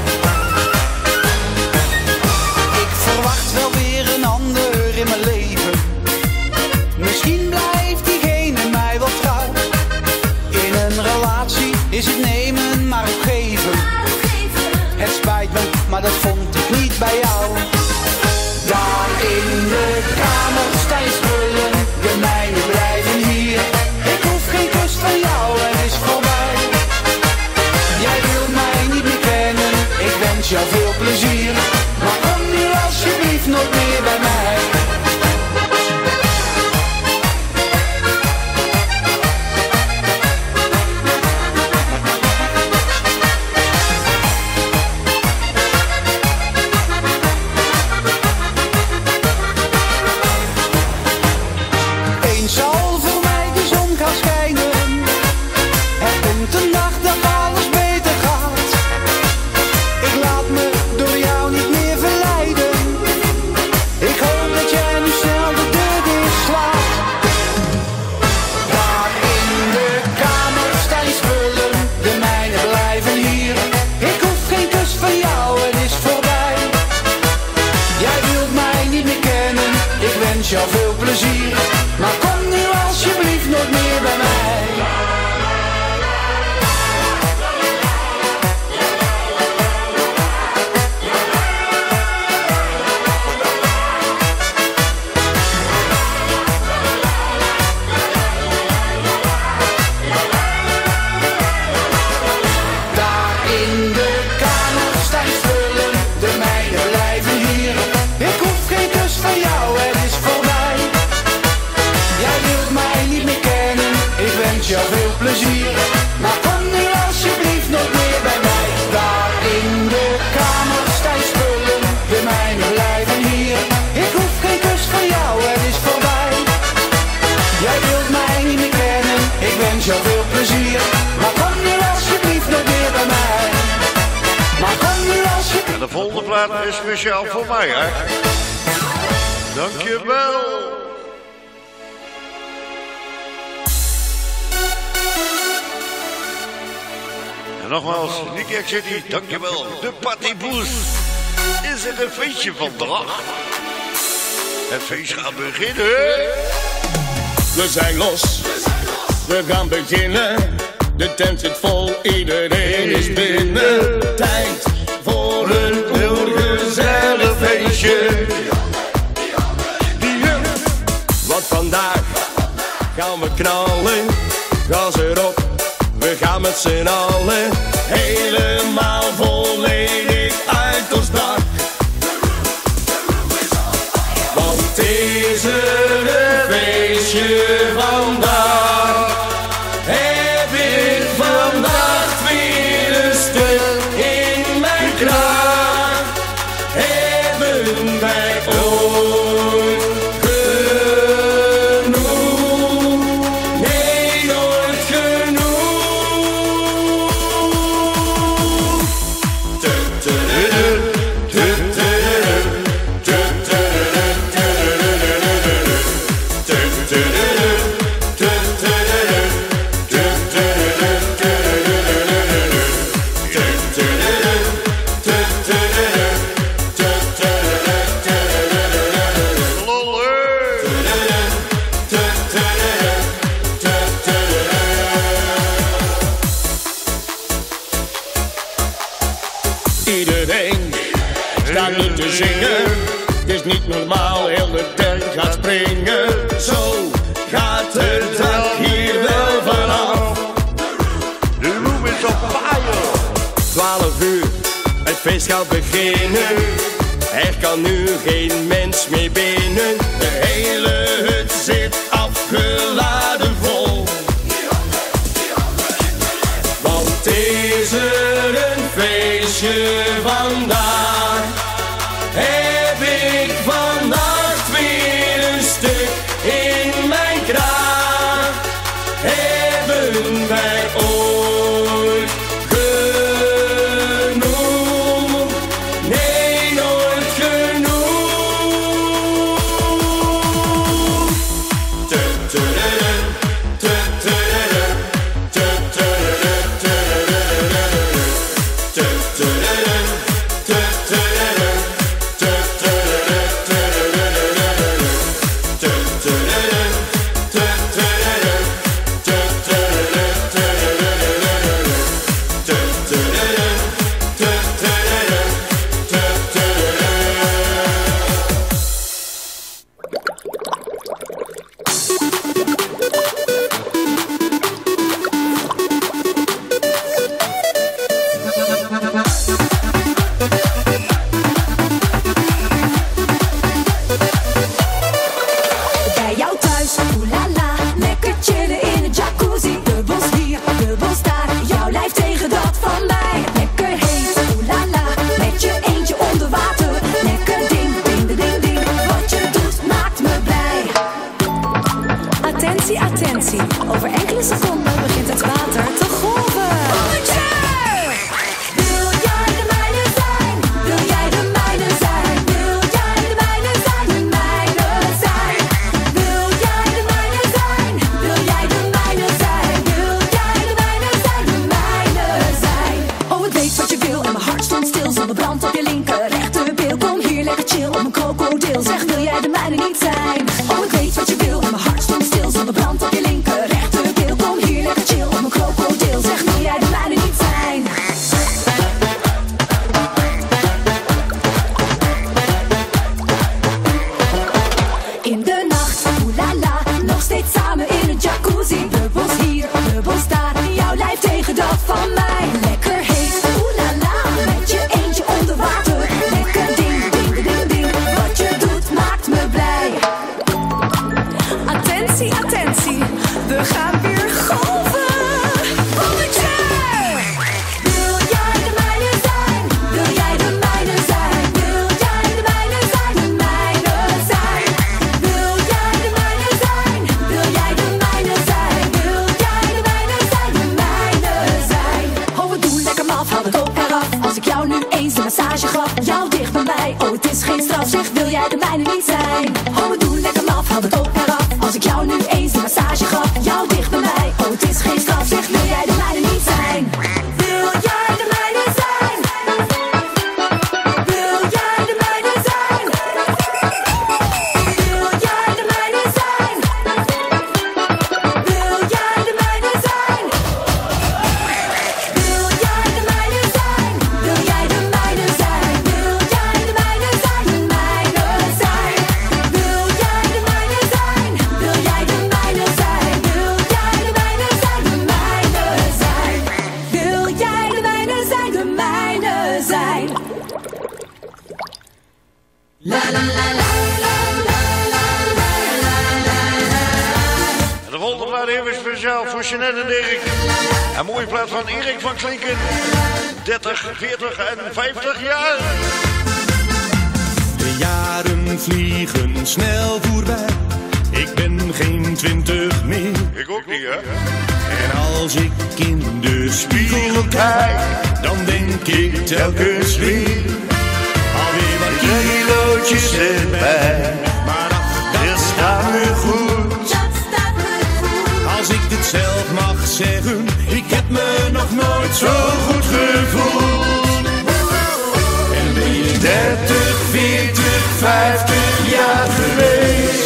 Ik verwacht wel weer een ander in mijn leven. Misschien blijft diegene mij wel trouw. In een relatie is het nemen maar ook geven. Het spijt me, maar dat vond ik niet bij jou. Daar in de kamer staan je spullen, de mijne blijven hier. Ik hoef geen kus van jou, het is voorbij. Jij wilt mij niet meer kennen, ik wens jou veel plezier. Maar kom nu alsjeblieft nooit meer bij mij. Jou veel plezier, maar kom nu alsjeblieft nooit meer bij mij. Daar in de kamer staan je spullen, de mijne blijven hier. Ik hoef geen kus van jou, het is voorbij. Jij wilt mij niet meer kennen, ik wens jou veel plezier. Maar kom nu alsjeblieft nooit meer bij mij. Daar in de kamer staan je spullen, de mijne blijven hier. Ik hoef geen kus van jou, het is voorbij. Jij wilt mij niet meer kennen, ik wens jou veel plezier. Maar kom nu alsjeblieft nooit meer bij mij. Maar kom nu alsjeblieft. En de volgende plaat is speciaal voor mij, hè? Dankjewel. En nogmaals, Nicky City, dankjewel. De Partyboes. Is er een feestje vandaag? Het feest gaat beginnen. We zijn los, we gaan beginnen. De tent zit vol, iedereen is binnen. Tijd voor een gezellig feestje. Want vandaag gaan we knallen, gas erop, we gaan met z'n allen helemaal volledig uit ons dak. Want het is er een feestje vandaag, heb ik vannacht weer een stuk in mijn kraag. Hebben wij ooit Iedereen dan niet te zingen. Het is niet normaal, heel de tent gaat springen. Zo gaat het dak hier wel vanaf. De room is op fire. Twaalf uur, het feest gaat beginnen. Er kan nu geen mens meer binnen. De hele hut zit afgeladen vol. Want is er een feestje vandaag, heb ik vannacht weer een stuk in mijn kraag. Hebben wij ooit genoeg? Nee, nooit genoeg. Tuturudu, tuturudu, tuturudu, tuturudu, tuturudu, tuturudu, tuturudu, tuturudu, tuturudu, Bij jou thuis, oelala, lekker chillen in een jacuzzi. Bubbels hier, bubbels daar, jouw lijf tegen dat van mij. Lekker heet, oelala, met je eentje onder water. Lekker ding, ding, ding, ding, ding, wat je doet maakt me blij. Attentie, attentie, over enkele seconden begint het water te golven. Wil jij de mijne zijn? Wil jij de mijne zijn? Wil jij de mijne zijn? De mijne zijn. Wil jij de mijne zijn? Wil jij de mijne zijn? Wil jij de mijne zijn? De mijne zijn. Oh, ik weet wat je wil en mijn hart stond stil. Zonder brand op je linker rechterbil. Kom hier lekker chill op mijn krokodil. Zeg, wil jij de mijne niet zijn? Oh, ik weet wat je wil en mijn hart stond stil. Zonder brand op je linker rechterbil. Kom hier lekker chill op mijn krokodil. Zeg, wil jij de mijne niet zijn? In de nacht, oelala, nog steeds samen in een jacuzzi. Bubbels hier, bubbels daar, jouw lijf tegen dat van mij. Lekker heet, oelala, met je eentje onder water. Lekker ding, ding, ding, ding, wat je doet maakt me blij. Attentie, attentie, we gaan weer golven. Bommetje! Wil jij de mijne zijn? Wil jij de mijne zijn? Wil jij de mijne zijn? De mijne zijn. Wil jij de mijne zijn? Wil jij de mijne zijn? Wil jij de mijne zijn? De mijne zijn. Oh, we doen lekker maf, haal de kook eraf. Als ik jou nu eens een massage gaf, jou dicht bij mij. Oh, het is geen straf, zeg, wil jij de mijne niet zijn? Oh, we doen lekker maf, haal de kook eraf. Als ik jou nu eens een massage gaf, jou dicht bij mij. Oh, het is geen straf, zeg, wil jij de mijne niet zijn? Wil jij de mijne zijn? Wil jij de mijne zijn? Wil jij de mijne zijn? Wil jij de mijne zijn? Wil jij de mijne zijn? Wil jij de mijne zijn? Wil jij de mijne zijn? De mijne zijn. Wil jij de mijne zijn? Wil jij de mijne zijn? Wil jij de mijne zijn? De mijne zijn. Wil jij de mijne zijn? De mijne zijn. La la la la la la la la la. En de volgende plaat even speciaal voor Jeanette en Dirk. Een mooie plaat van Erik van Klinken. dertig, veertig en vijftig jaar. De jaren vliegen snel voorbij. Ik ben geen twintig meer. Ik ook niet, hè? En als ik in de spiegel kijk, dan denk ik telkens weer. Alweer wat kilootjes erbij. Maar ach, dat staat me goed. Als ik dit zelf mag zeggen, ik heb me nog nooit zo goed gevoeld. En ben je dertig, veertig, vijftig jaar geweest?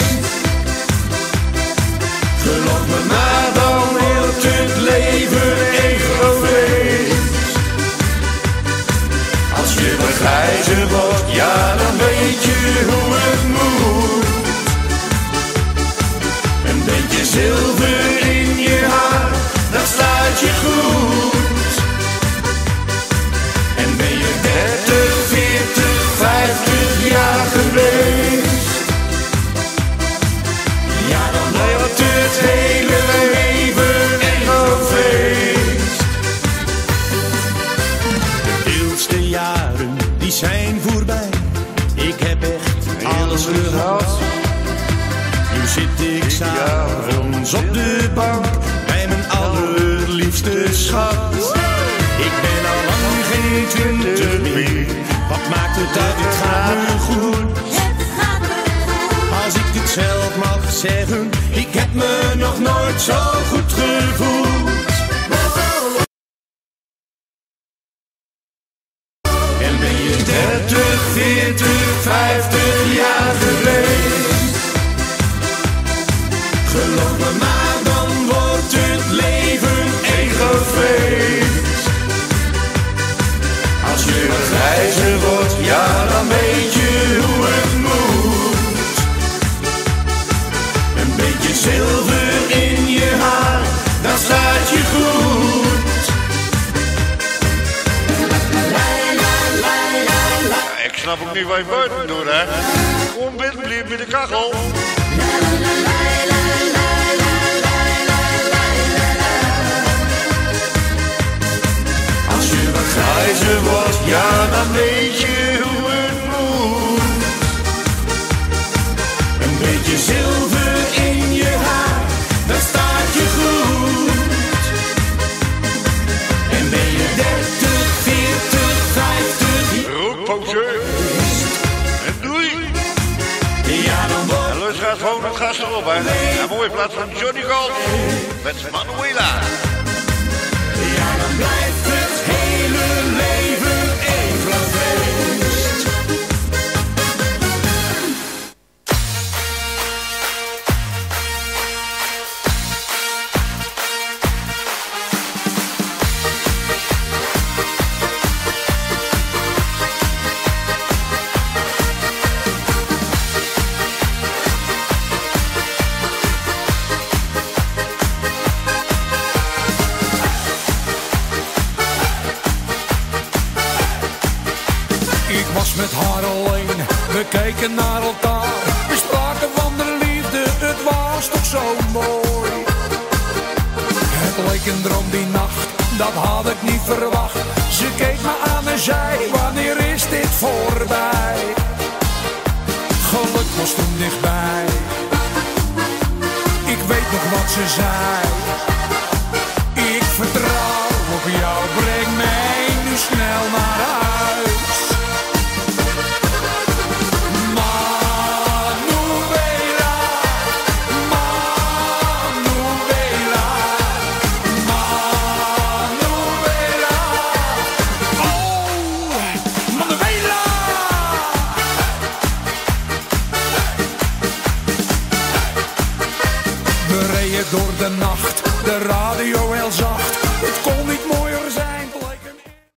Geloof me maar, dan wordt het leven een groot feest. Als je begrijzen wordt, ja liefste schat. Ik ben al lang geen twintig meer. Wat maakt het uit, het gaat me goed. Als ik het zelf mag zeggen, ik heb me nog nooit zo goed gevoeld. En ben je dertig, veertig, vijftig jaar geweest? Geloof me maar, dan wordt het leven een groot feest. Als je wat grijzer wordt, ja dan weet je hoe het moet. Een beetje zilver in je haar, dan staat je goed. Ja, ik snap ook niet wat je buiten doet, hè. Gewoon binnen blijven bij de kachel. Als je wat grijzer wordt, ja dan weet je hoe het moet. Een beetje zilver in je haar, dan staat je goed. En ben je dertig, veertig, vijftig... Rookpauze. En doei. Ja dan wordt... En Luis gaat gewoon het gas erop, hè. Ja, mooie plaats van Johnny Gold. Met Manuela. Ja dan blijft het hele leven een groot feest. Ik was met haar alleen, we keken naar elkaar. We spraken van de liefde, het was toch zo mooi. Het leek een droom die nacht, dat had ik niet verwacht. Ze keek me aan en zei, wanneer is dit voorbij? Geluk was toen dichtbij. Ik weet nog wat ze zei.